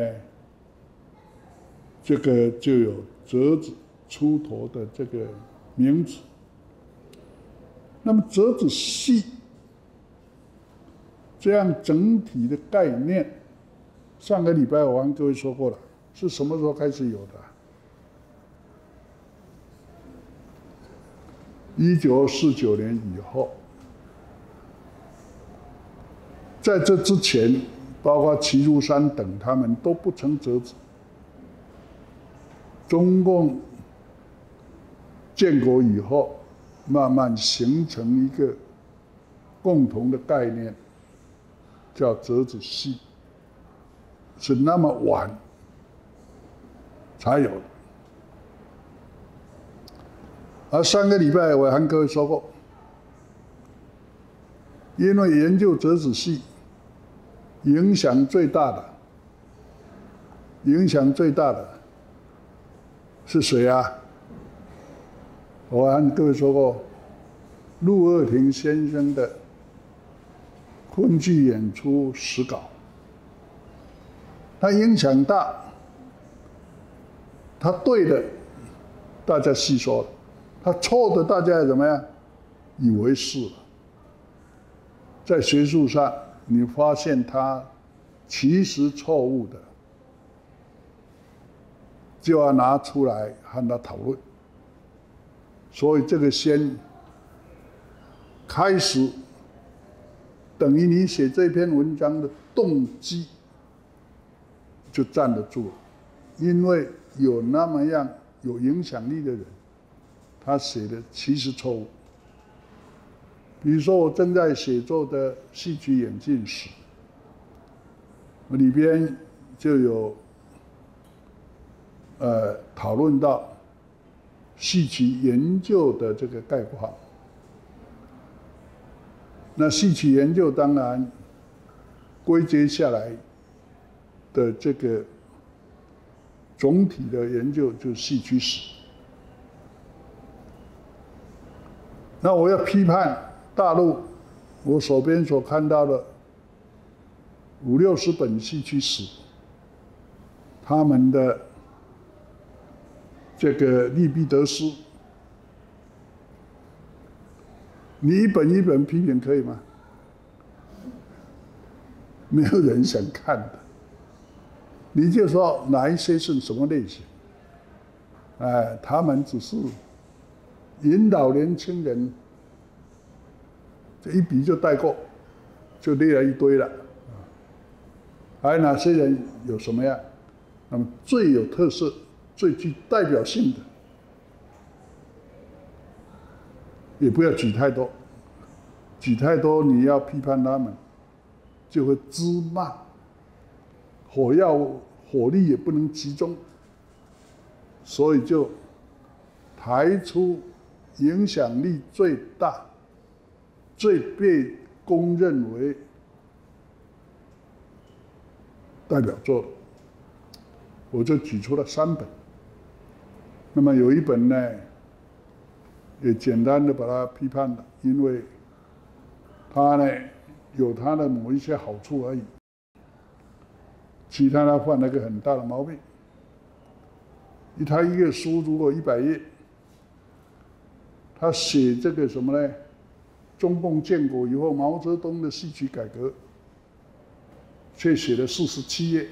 这个就有折子出头的这个名字。那么折子戏这样整体的概念，上个礼拜我跟各位说过了，是什么时候开始有的？1949年以后。在这之前，包括齐如山等他们都不称折子。中共建国以后，慢慢形成一个共同的概念，叫折子戏，是那么晚才有的。而上个礼拜我和各位说过，因为研究折子戏，影响最大的是谁啊？我和各位说过，陆二庭先生的昆剧演出史稿，他影响大，他对的大家细说了，他错的大家怎么样？以为是了。在学术上，你发现他其实错误的，就要拿出来和他讨论。所以这个先开始，等于你写这篇文章的动机就站得住了，因为有那么样有影响力的人，他写的其实错误。比如说我正在写作的戏曲演进史，里边就有讨论到戏曲研究的这个概况。那戏曲研究当然归结下来的这个总体的研究就是戏曲史。那我要批判大陆，我手边所看到的50-60本戏曲史，他们的这个利弊得失，你一本一本批评可以吗？没有人想看的。你就说哪一些是什么类型？他们只是引导年轻人，这一笔就带过，就列了一堆了。还有哪些人有什么样？那么最有特色、最具代表性的，也不要举太多，举太多你要批判他们，就会滋蔓，火力也不能集中，所以就排出影响力最大、最被公认为代表作的，我就举出了3本。那么有一本呢，也简单的把它批判了，因为它呢有它的某一些好处而已，其他它犯了一个很大的毛病。他一个书如果100页，他写这个什么呢？中共建国以后毛泽东的戏曲改革，却写了47页，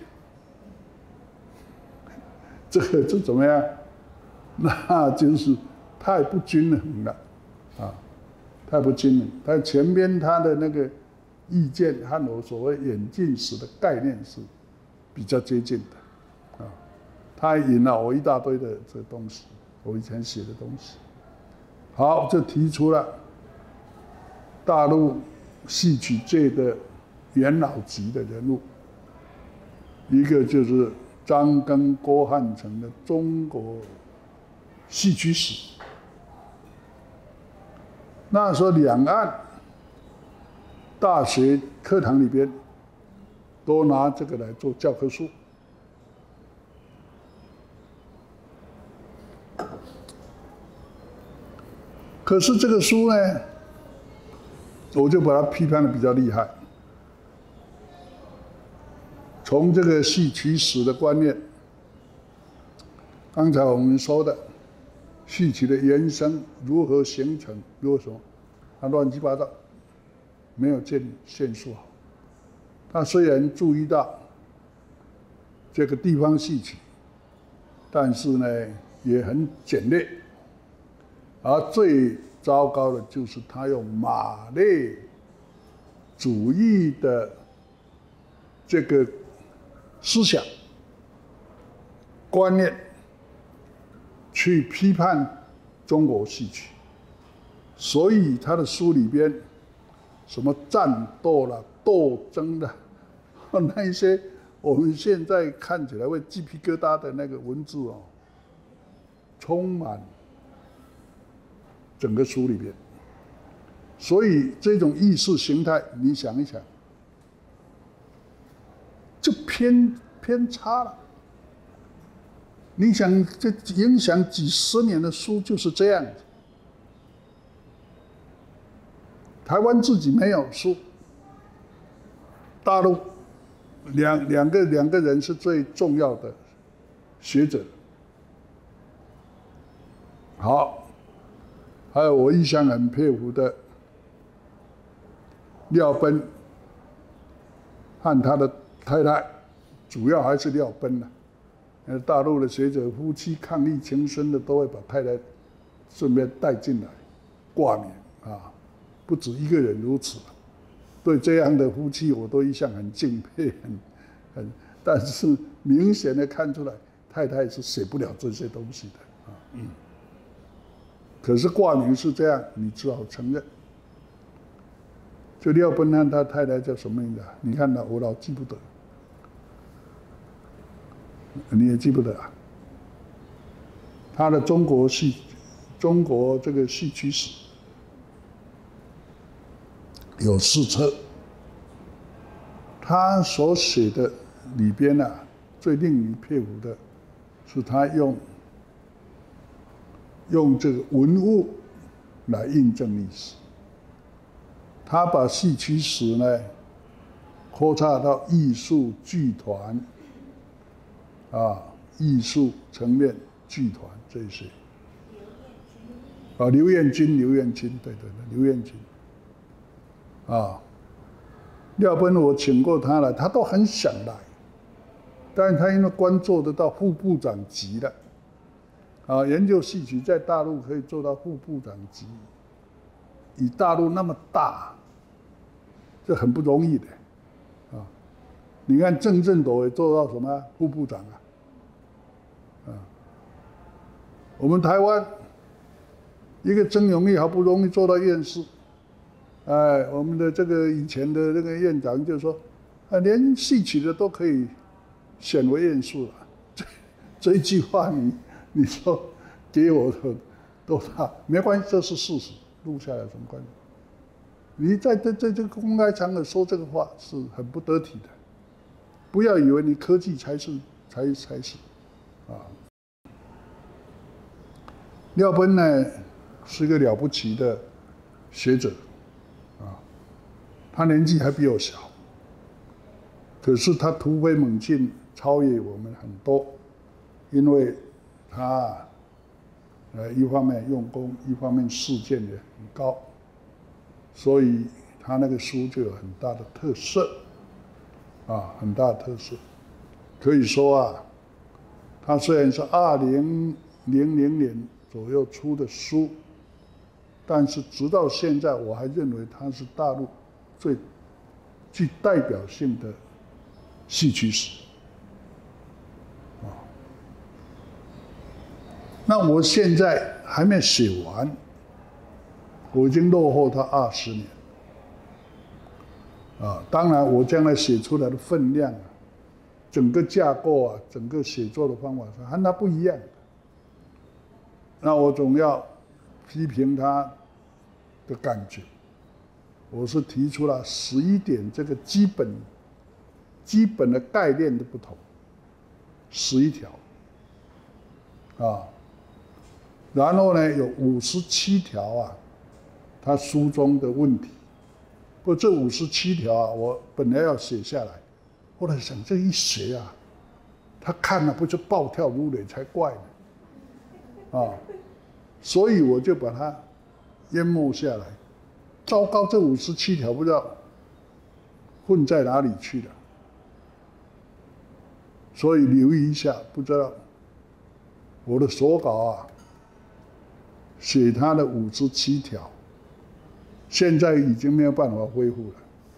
这怎么样？那就是太不均衡了，太不均衡。但前边他的那个意见和我所谓演进史的概念是比较接近的，他还引了我一大堆的这东西，我以前写的东西。好，就提出了大陆戏曲界的元老级的人物，一个就是张庚、郭汉成的《中国戏曲史》。那时候两岸大学课堂里边都拿这个来做教科书。可是这个书呢，我就把它批判的比较厉害。从这个戏曲史的观念，刚才我们说的戏曲的原生如何形成，如何什么，它乱七八糟，没有限数好。他虽然注意到这个地方戏曲，但是呢也很简略。而最糟糕的就是他用马列主义的这个思想观念去批判中国戏曲，所以他的书里边什么战斗啦、斗争啦，那一些我们现在看起来会鸡皮疙瘩的那个文字哦，充满整个书里边。所以这种意识形态，你想一想，就偏差了。你想，这影响几十年的书就是这样子。台湾自己没有书，大陆两个人是最重要的学者。好，还有我一向很佩服的廖奔和他的太太，主要还是廖奔了。大陆的学者夫妻伉俪情深的，都会把太太顺便带进来挂名啊，不止一个人如此。对这样的夫妻，我都一向很敬佩，但是明显的看出来，太太是写不了这些东西的啊。可是挂名是这样，你只好承认。就廖奔和他太太叫什么名字啊？你看呢，我老记不得。你也记不得啊？他的中国这个戏曲史有4册，他所写的里边啊，最令你佩服的是他用这个文物来印证历史。他把戏曲史呢扩大到艺术剧团。艺术层面剧团这些，刘彦军，对，刘彦军，廖奔我请过他来，他都很想来，但是他因为官做得到副部长级了，研究戏曲在大陆可以做到副部长级，以大陆那么大，这很不容易的，你看郑振铎也做到什么副部长啊？我们台湾一个曾永义好不容易做到院士，我们的这个以前的那个院长就说，连戏曲的都可以选为院士了。这一句话你说给我多大？没关系，这是事实，录下来有什么关系？你在这个公开场合说这个话是很不得体的。不要以为你科技才是啊。廖奔呢是一个了不起的学者，他年纪还比我小，可是他突飞猛进，超越我们很多，因为他一方面用功，一方面识见也很高，所以他那个书就有很大的特色，很大的特色。可以说他虽然是2000年左右出的书，但是直到现在，我还认为它是大陆最具代表性的戏曲史。那我现在还没写完，我已经落后他20年。当然，我将来写出来的分量整个架构啊，整个写作的方法上和他不一样。那我总要批评他的感觉。我是提出了11点这个基本的概念的不同，11条啊，然后呢有57条啊，他书中的问题。不过这57条啊，我本来要写下来，后来想这一写啊，他看了不就暴跳如雷才怪呢，啊，所以我就把它淹没下来。糟糕，这57条不知道混在哪里去了，所以留意一下，不知道我的手稿啊，写他的57条，现在已经没有办法恢复了。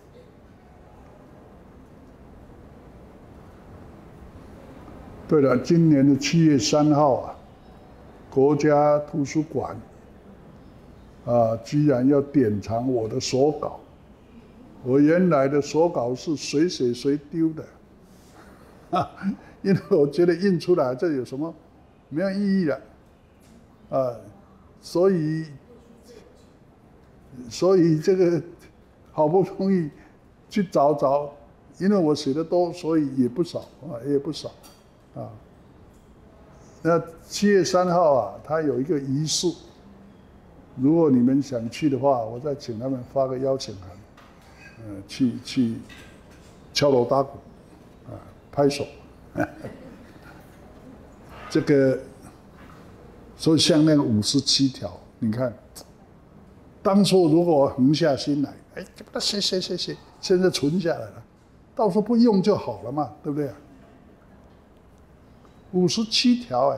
对了，今年的7月3号啊，国家图书馆居然要典藏我的手稿。我原来的手稿是随写随丢的，因为我觉得印出来这有什么没有意义了，所以这个好不容易去找，因为我写的多，所以也不少啊。那7月3号啊，他有一个仪式。如果你们想去的话，我再请他们发个邀请函，去敲锣打鼓，拍手，这个，所以像那个57条，你看，当初如果我横下心来，就把它写，现在存下来了，到时候不用就好了嘛，对不对？57条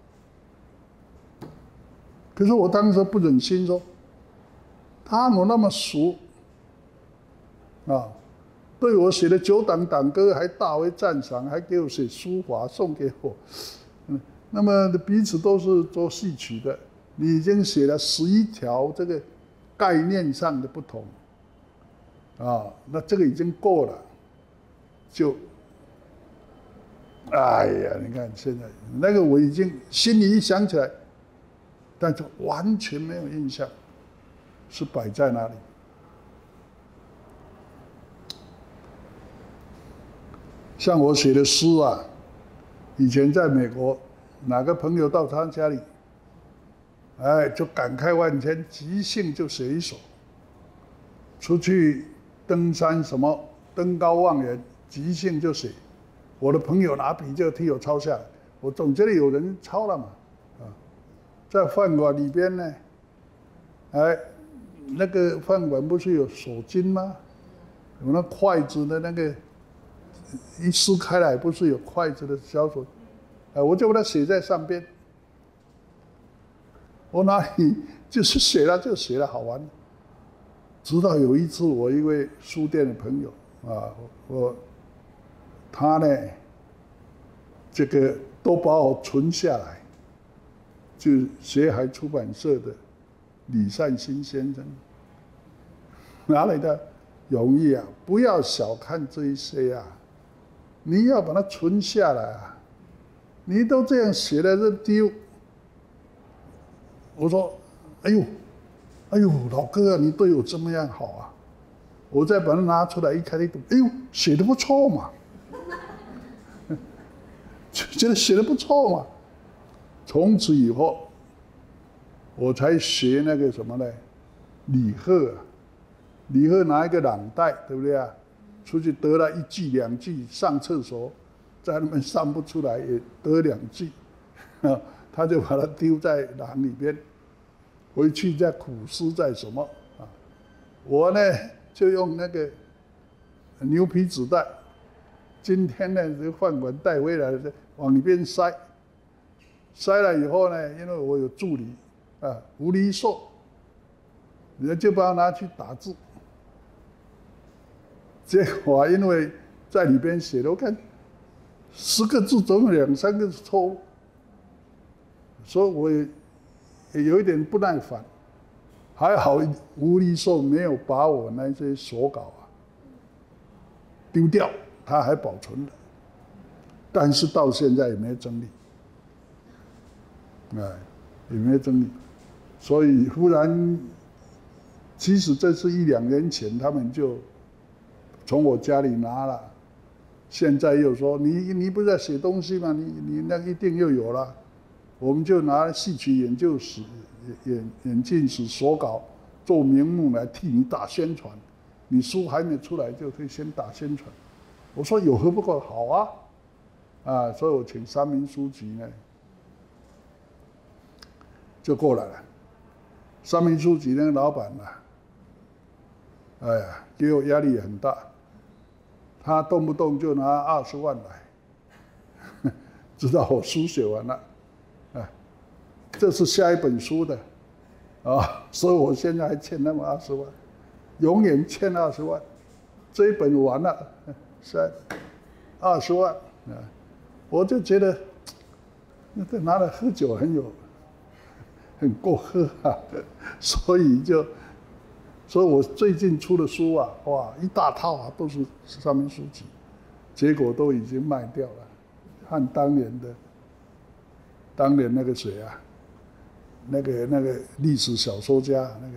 可是我当时不忍心说，他们那么熟，对我写的9党党歌还大为赞赏，还给我写书法送给我，那么彼此都是做戏曲的，你已经写了11条这个概念上的不同，那这个已经够了，就，哎呀，你看现在那个我已经心里一想起来。但是完全没有印象，是摆在哪里？像我写的诗啊，以前在美国，哪个朋友到他家里，就感慨万千，即兴就写一首。出去登山什么，登高望远，即兴就写。我的朋友拿笔就替我抄下来，我总觉得有人抄了嘛。在饭馆里边呢，那个饭馆不是有手巾吗？有那筷子的那个一撕开来，不是有筷子的小手，我就把它写在上边。我哪里就是写了就写了，好玩。直到有一次，我一位书店的朋友他呢，这个都把我存下来。就是学海出版社的李善心先生，哪来的容易啊？不要小看这一些啊，你要把它存下来啊！你都这样写了，这丢。我说，哎呦，老哥啊，你对我这么样好啊！我再把它拿出来一看一读，哎呦，写得不错嘛，觉得写得不错嘛。从此以后，我才学那个什么呢？李贺拿一个朗带，对不对啊？出去得了1句2句，上厕所在那边上不出来，也得2句，他就把它丢在囊里边，回去再苦思在什么啊？我呢就用那个牛皮纸袋，今天呢这个饭馆带回来的，往里边塞。塞了以后呢，因为我有助理胡立寿，人家就把它拿去打字。结果因为在里边写的，我看10个字总有2、3个是错误，所以我也有一点不耐烦。还好胡立寿没有把我那些手稿丢掉，他还保存了。 但是到现在也没争议，也没争议，所以忽然，其实这是1、2年前他们就从我家里拿了，现在又说你不是在写东西吗？你那一定又有了，我们就拿戏曲研究史、演进史手稿做名目来替你打宣传，你书还没出来就可以先打宣传。我说有何不可？好啊，所以我请三民书局呢就过来了。三民书局那个老板哎呀，给我压力也很大，他动不动就拿20万来，直到我书写完了，这是下一本书的，所以我现在还欠那么20万，永远欠20万，这一本完了，是20万我就觉得，这拿来喝酒很过喝所以我最近出的书哇，一大套都是三民书籍，结果都已经卖掉了，和当年那个谁那个历史小说家那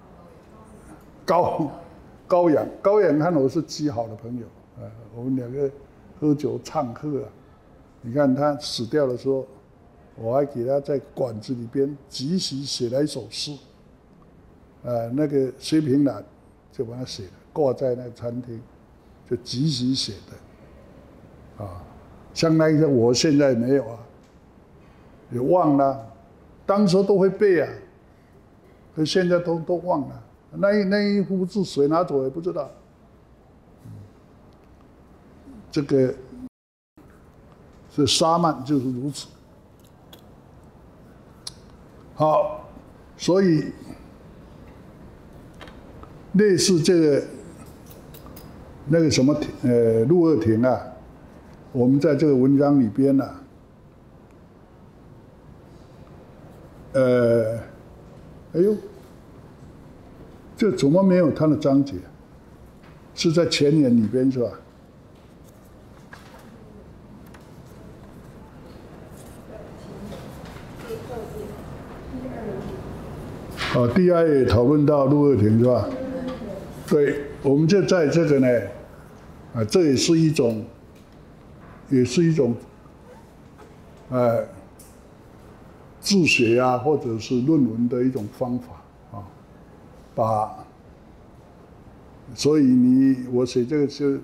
个高阳和我是极好的朋友我们2个喝酒唱和你看他死掉的时候，我还给他在馆子里边即席写了一首诗，那个薛平兰就把它写了，挂在那个餐厅，就即席写的，相当于我现在没有也忘了，当时都会背可现在都忘了，那一幅字谁拿走也不知道，这个。这沙曼就是如此。好，所以类似这个那个什么陆二亭我们在这个文章里边哎呦，这怎么没有他的章节？是在前言里边是吧？第2页讨论到陆二亭是吧？对，我们就在这个呢，这也是一种自学或者是论文的一种方法所以我写这个是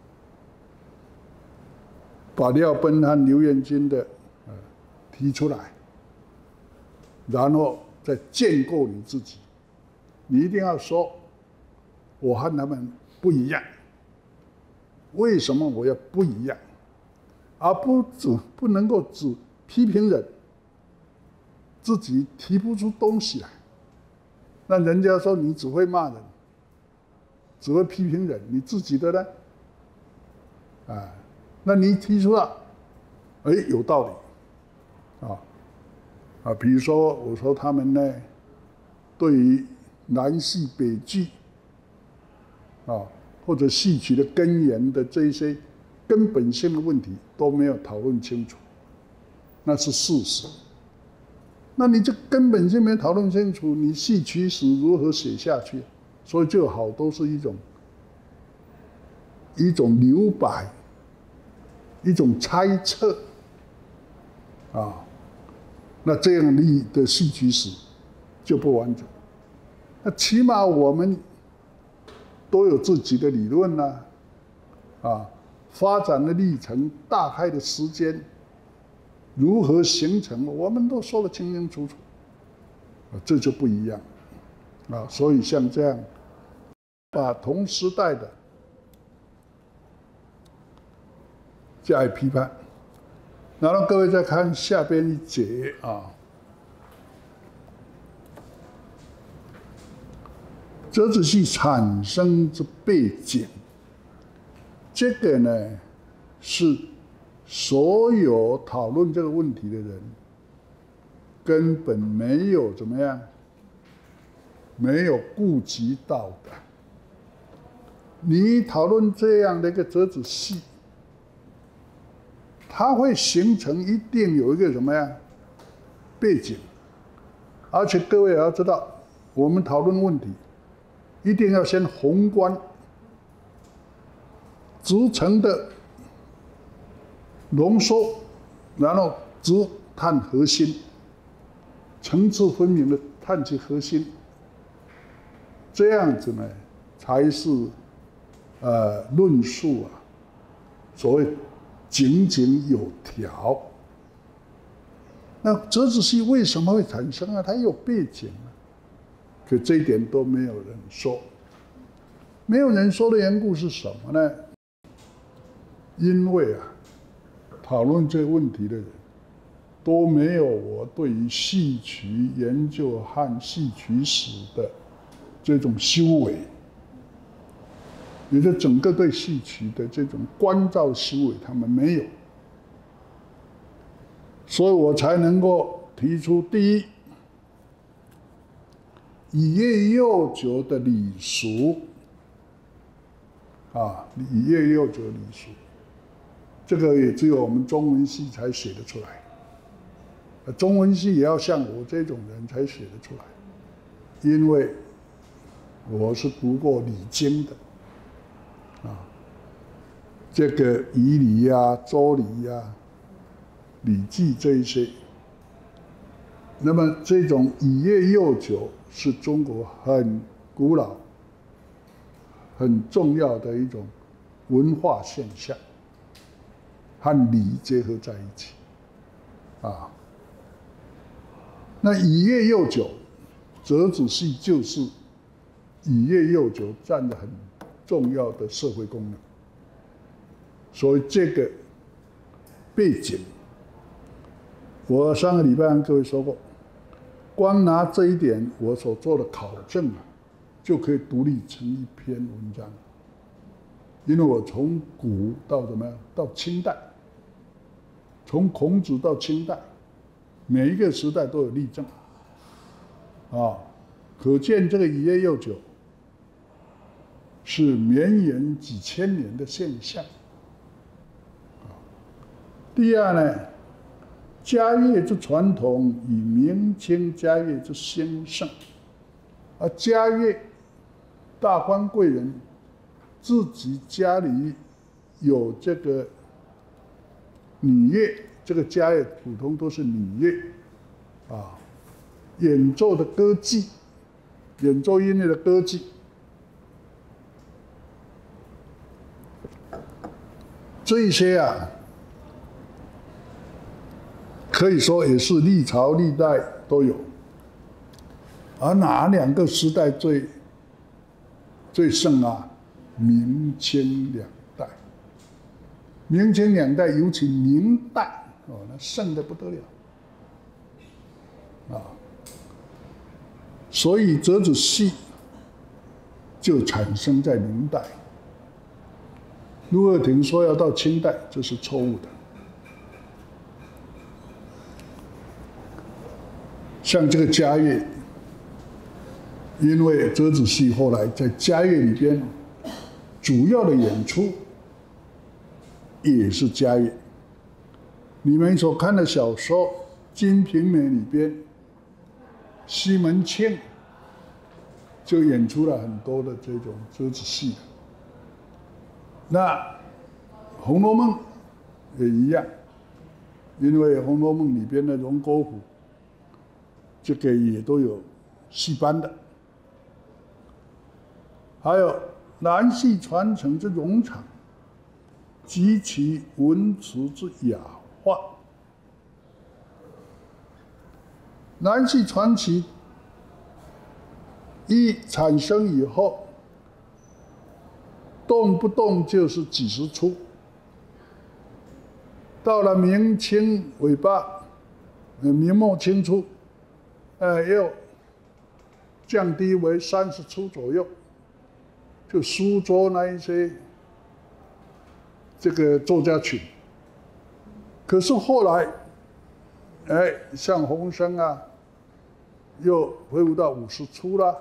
把廖奔和刘彦津的提出来，然后再建构你自己，你一定要说，我和他们不一样，为什么我要不一样，而不能够只批评人，自己提不出东西来，那人家说你只会骂人，只会批评人，你自己的呢？那你提出了，有道理，比如说我说他们呢，对于南戏北剧，或者戏曲的根源的这一些根本性的问题都没有讨论清楚，那是事实。那你这根本性没讨论清楚，你戏曲史如何写下去？所以就好多是一种留白，一种猜测，那这样的戏曲史就不完整。那起码我们都有自己的理论发展的历程、大概的时间如何形成，我们都说得清清楚楚，这就不一样所以像这样把同时代的加以批判。然后各位再看下边一节折子戏产生之背景，这个呢是所有讨论这个问题的人根本没有怎么样，没有顾及到的。你讨论这样的一个折子戏， 它会形成一定有一个什么呀背景，而且各位也要知道，我们讨论问题一定要先宏观、逐层的浓缩，然后直探核心，层次分明的探其核心，这样子呢才是论述啊，所谓井井有条。那折子戏为什么会产生啊？它有背景啊，可这一点都没有人说。没有人说的缘故是什么呢？因为啊，讨论这个问题的人都没有我对于戏曲研究和戏曲史的这种修为，也就整个对戏曲的这种关照修为，他们没有。所以我才能够提出第一，以乐诱酒的礼俗啊，以乐诱酒的礼俗，这个也只有我们中文系才写得出来，中文系也要像我这种人才写得出来，因为我是读过礼经的啊，这个仪礼啊、周礼啊、礼记这一些，那么这种以乐诱酒是中国很古老、很重要的一种文化现象，和礼结合在一起，啊，那以乐诱酒，折子戏就是以乐诱酒占了很重要的社会功能，所以这个背景。我上个礼拜跟各位说过，光拿这一点我所做的考证啊，就可以独立成一篇文章。因为我从古到怎么样，到清代，从孔子到清代，每一个时代都有例证，啊，可见这个以乐诱酒是绵延几千年的现象。第二呢，家乐之传统与明清家乐之兴盛，而家乐大官贵人自己家里有这个女乐，这个家乐普通都是女乐啊，演奏的歌妓，演奏音乐的歌妓，这一些啊，可以说也是历朝历代都有。而哪两个时代最盛啊？明清两代。明清两代，尤其明代哦，那盛得不得了啊！所以折子戏就产生在明代。陆二廷说要到清代，这是错误的。像这个家乐，因为折子戏后来在家乐里边主要的演出也是家乐。你们所看的小说《金瓶梅》里边，西门庆就演出了很多的这种折子戏。那《红楼梦》也一样，因为《红楼梦》里边的荣国府，这个也都有戏班的。还有南戏传承之冗长，及其文辞之雅化。南戏传奇一产生以后，动不动就是几十出，到了明清尾巴，明末清初，又降低为30出左右。就苏州那一些这个作家群，可是后来，像洪升啊，又恢复到50出了，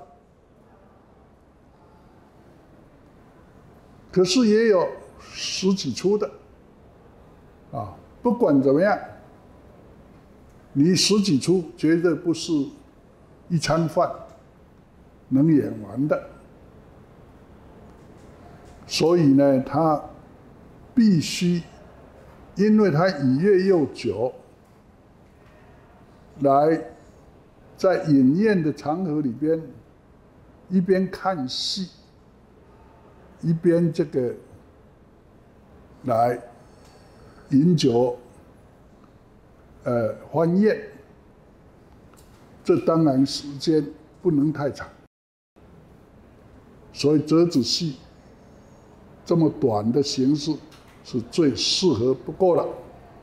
可是也有10几出的，啊， 不管怎么样，你十几出绝对不是一餐饭能演完的。所以呢，他必须，因为他以乐又酒，来在饮宴的场合里边，一边看戏，一边这个来饮酒，欢宴。这当然时间不能太长，所以折子戏这么短的形式是最适合不过了。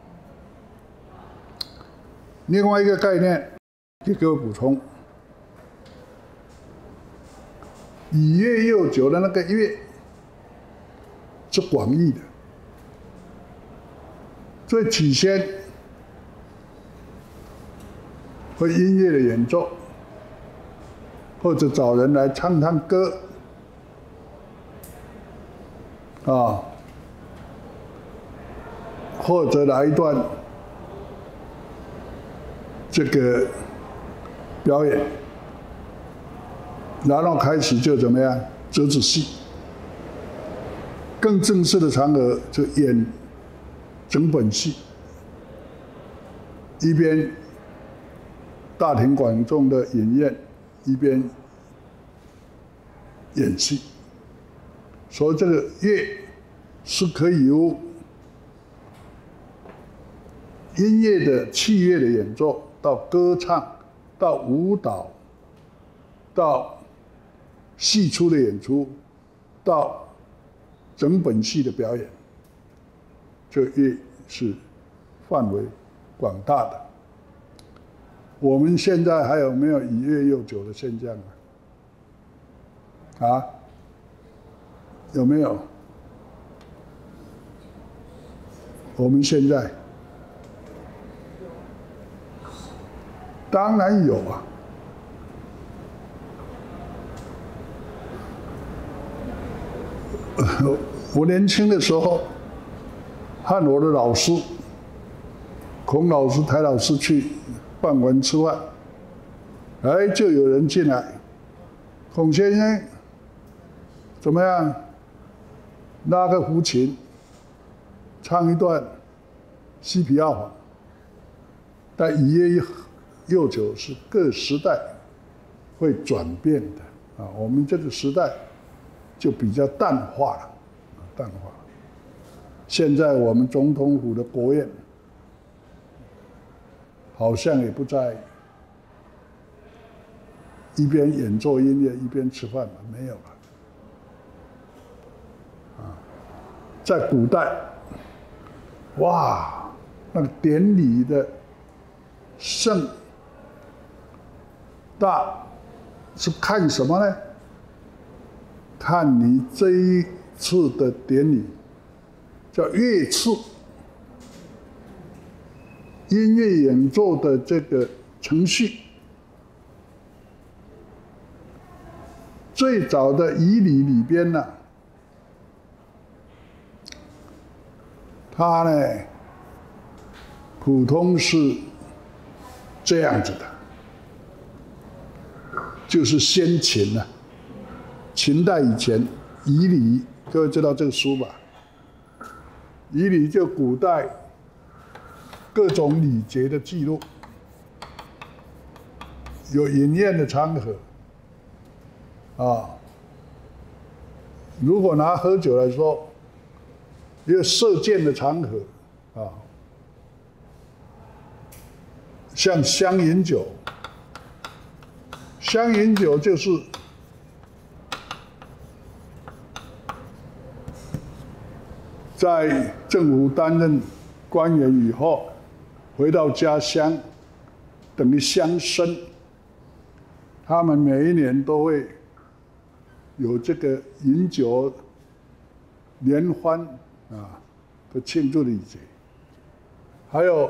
另外一个概念，给各位补充：以乐又酒的那个乐是广义的，最起先会音乐的演奏，或者找人来唱唱歌，或者来一段这个表演，然后开始就怎么样折子戏。更正式的场合就演整本戏，一边大庭广众的饮宴，一边演戏。所以这个乐是可以由音乐的器乐的演奏，到歌唱，到舞蹈，到戏出的演出，到整本戏的表演，这乐是范围广大的。我们现在还有没有以乐又酒的现象啊？有没有？我们现在当然有啊。我年轻的时候，和我的老师孔老师、台老师去办完吃饭，就有人进来，孔先生怎么样？拉个胡琴，唱一段西皮阿房。但以乐又酒是各时代会转变的我们这个时代就比较淡化了，淡化。现在我们总统府的国宴好像也不在一边演奏音乐一边吃饭了，没有了。在古代，哇，那个典礼的盛大是看什么呢？看你这一次的典礼叫乐次，音乐演奏的这个程序。最早的仪礼里边呢，它呢普通是这样子的，就是先秦啊，秦代以前仪礼，各位知道这个书吧？仪礼就古代各种礼节的记录，有饮宴的场合如果拿喝酒来说，也有射箭的场合像香饮酒，香饮酒就是在政府担任官员以后，回到家乡，等于乡绅，他们每一年都会有这个饮酒联欢的庆祝礼节，还有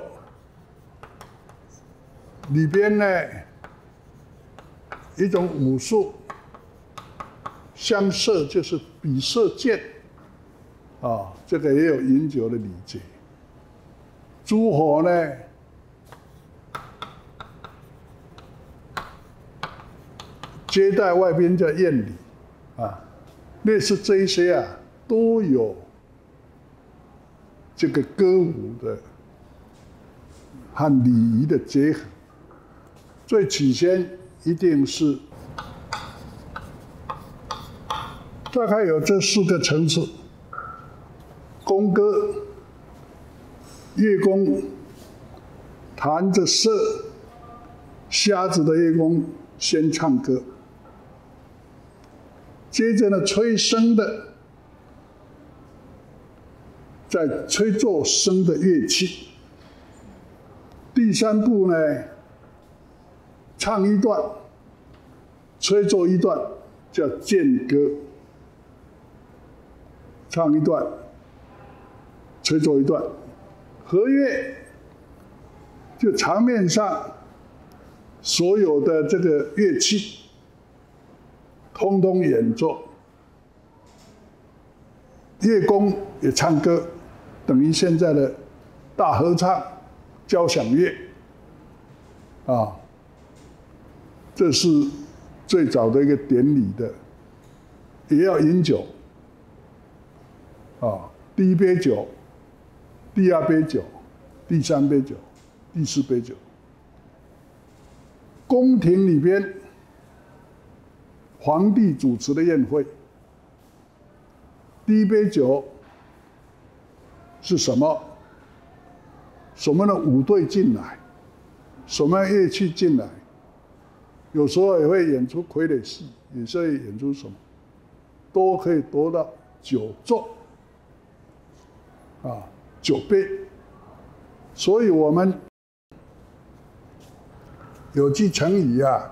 里边呢一种武术，相射就是比射箭这个也有饮酒的礼节。 诸侯呢，接待外宾叫宴礼啊，类似这一些啊，都有这个歌舞的和礼仪的结合。最起先一定是大概有这4个层次：宫歌、乐工弹着瑟，瞎子的乐工先唱歌，接着呢，吹笙的在吹奏笙的乐器。第3步呢，唱一段，吹奏一段，叫间歌。唱一段，吹奏一段。和乐就场面上所有的这个乐器，通通演奏。乐工也唱歌，等于现在的大合唱、交响乐啊。这是最早的一个典礼的，也要饮酒啊，第1杯酒，第2杯酒，第3杯酒，第4杯酒。宫廷里边，皇帝主持的宴会，第1杯酒是什么？什么的舞队进来，什么乐器进来？有时候也会演出傀儡戏，有时候也演出什么，都可以得到酒盅啊，酒杯。所以我们有句成语啊，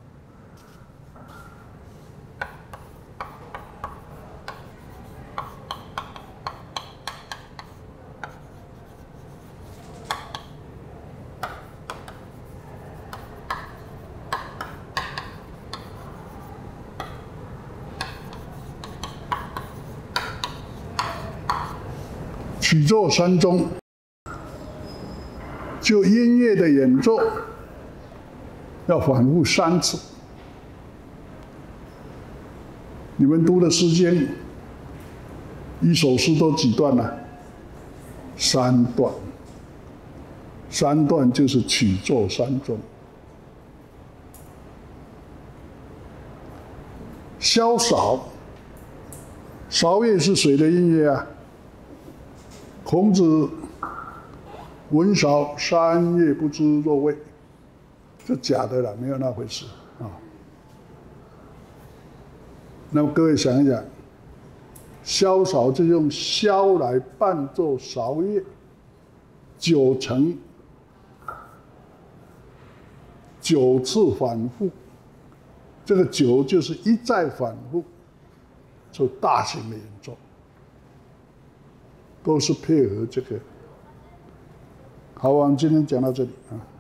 曲奏3中，就音乐的演奏要反复3次。你们读的《诗经》，一首诗都几段呢？3段。3段就是曲奏3中。萧韶，韶乐是谁的音乐啊？孔子闻韶3月不知若畏，这假的啦，没有那回事啊。那么各位想一想，萧韶就用箫来伴奏韶乐，9层，9次反复，这个9就是一再反复，做大型的演奏。都是配合这个。好，我们今天讲到这里啊。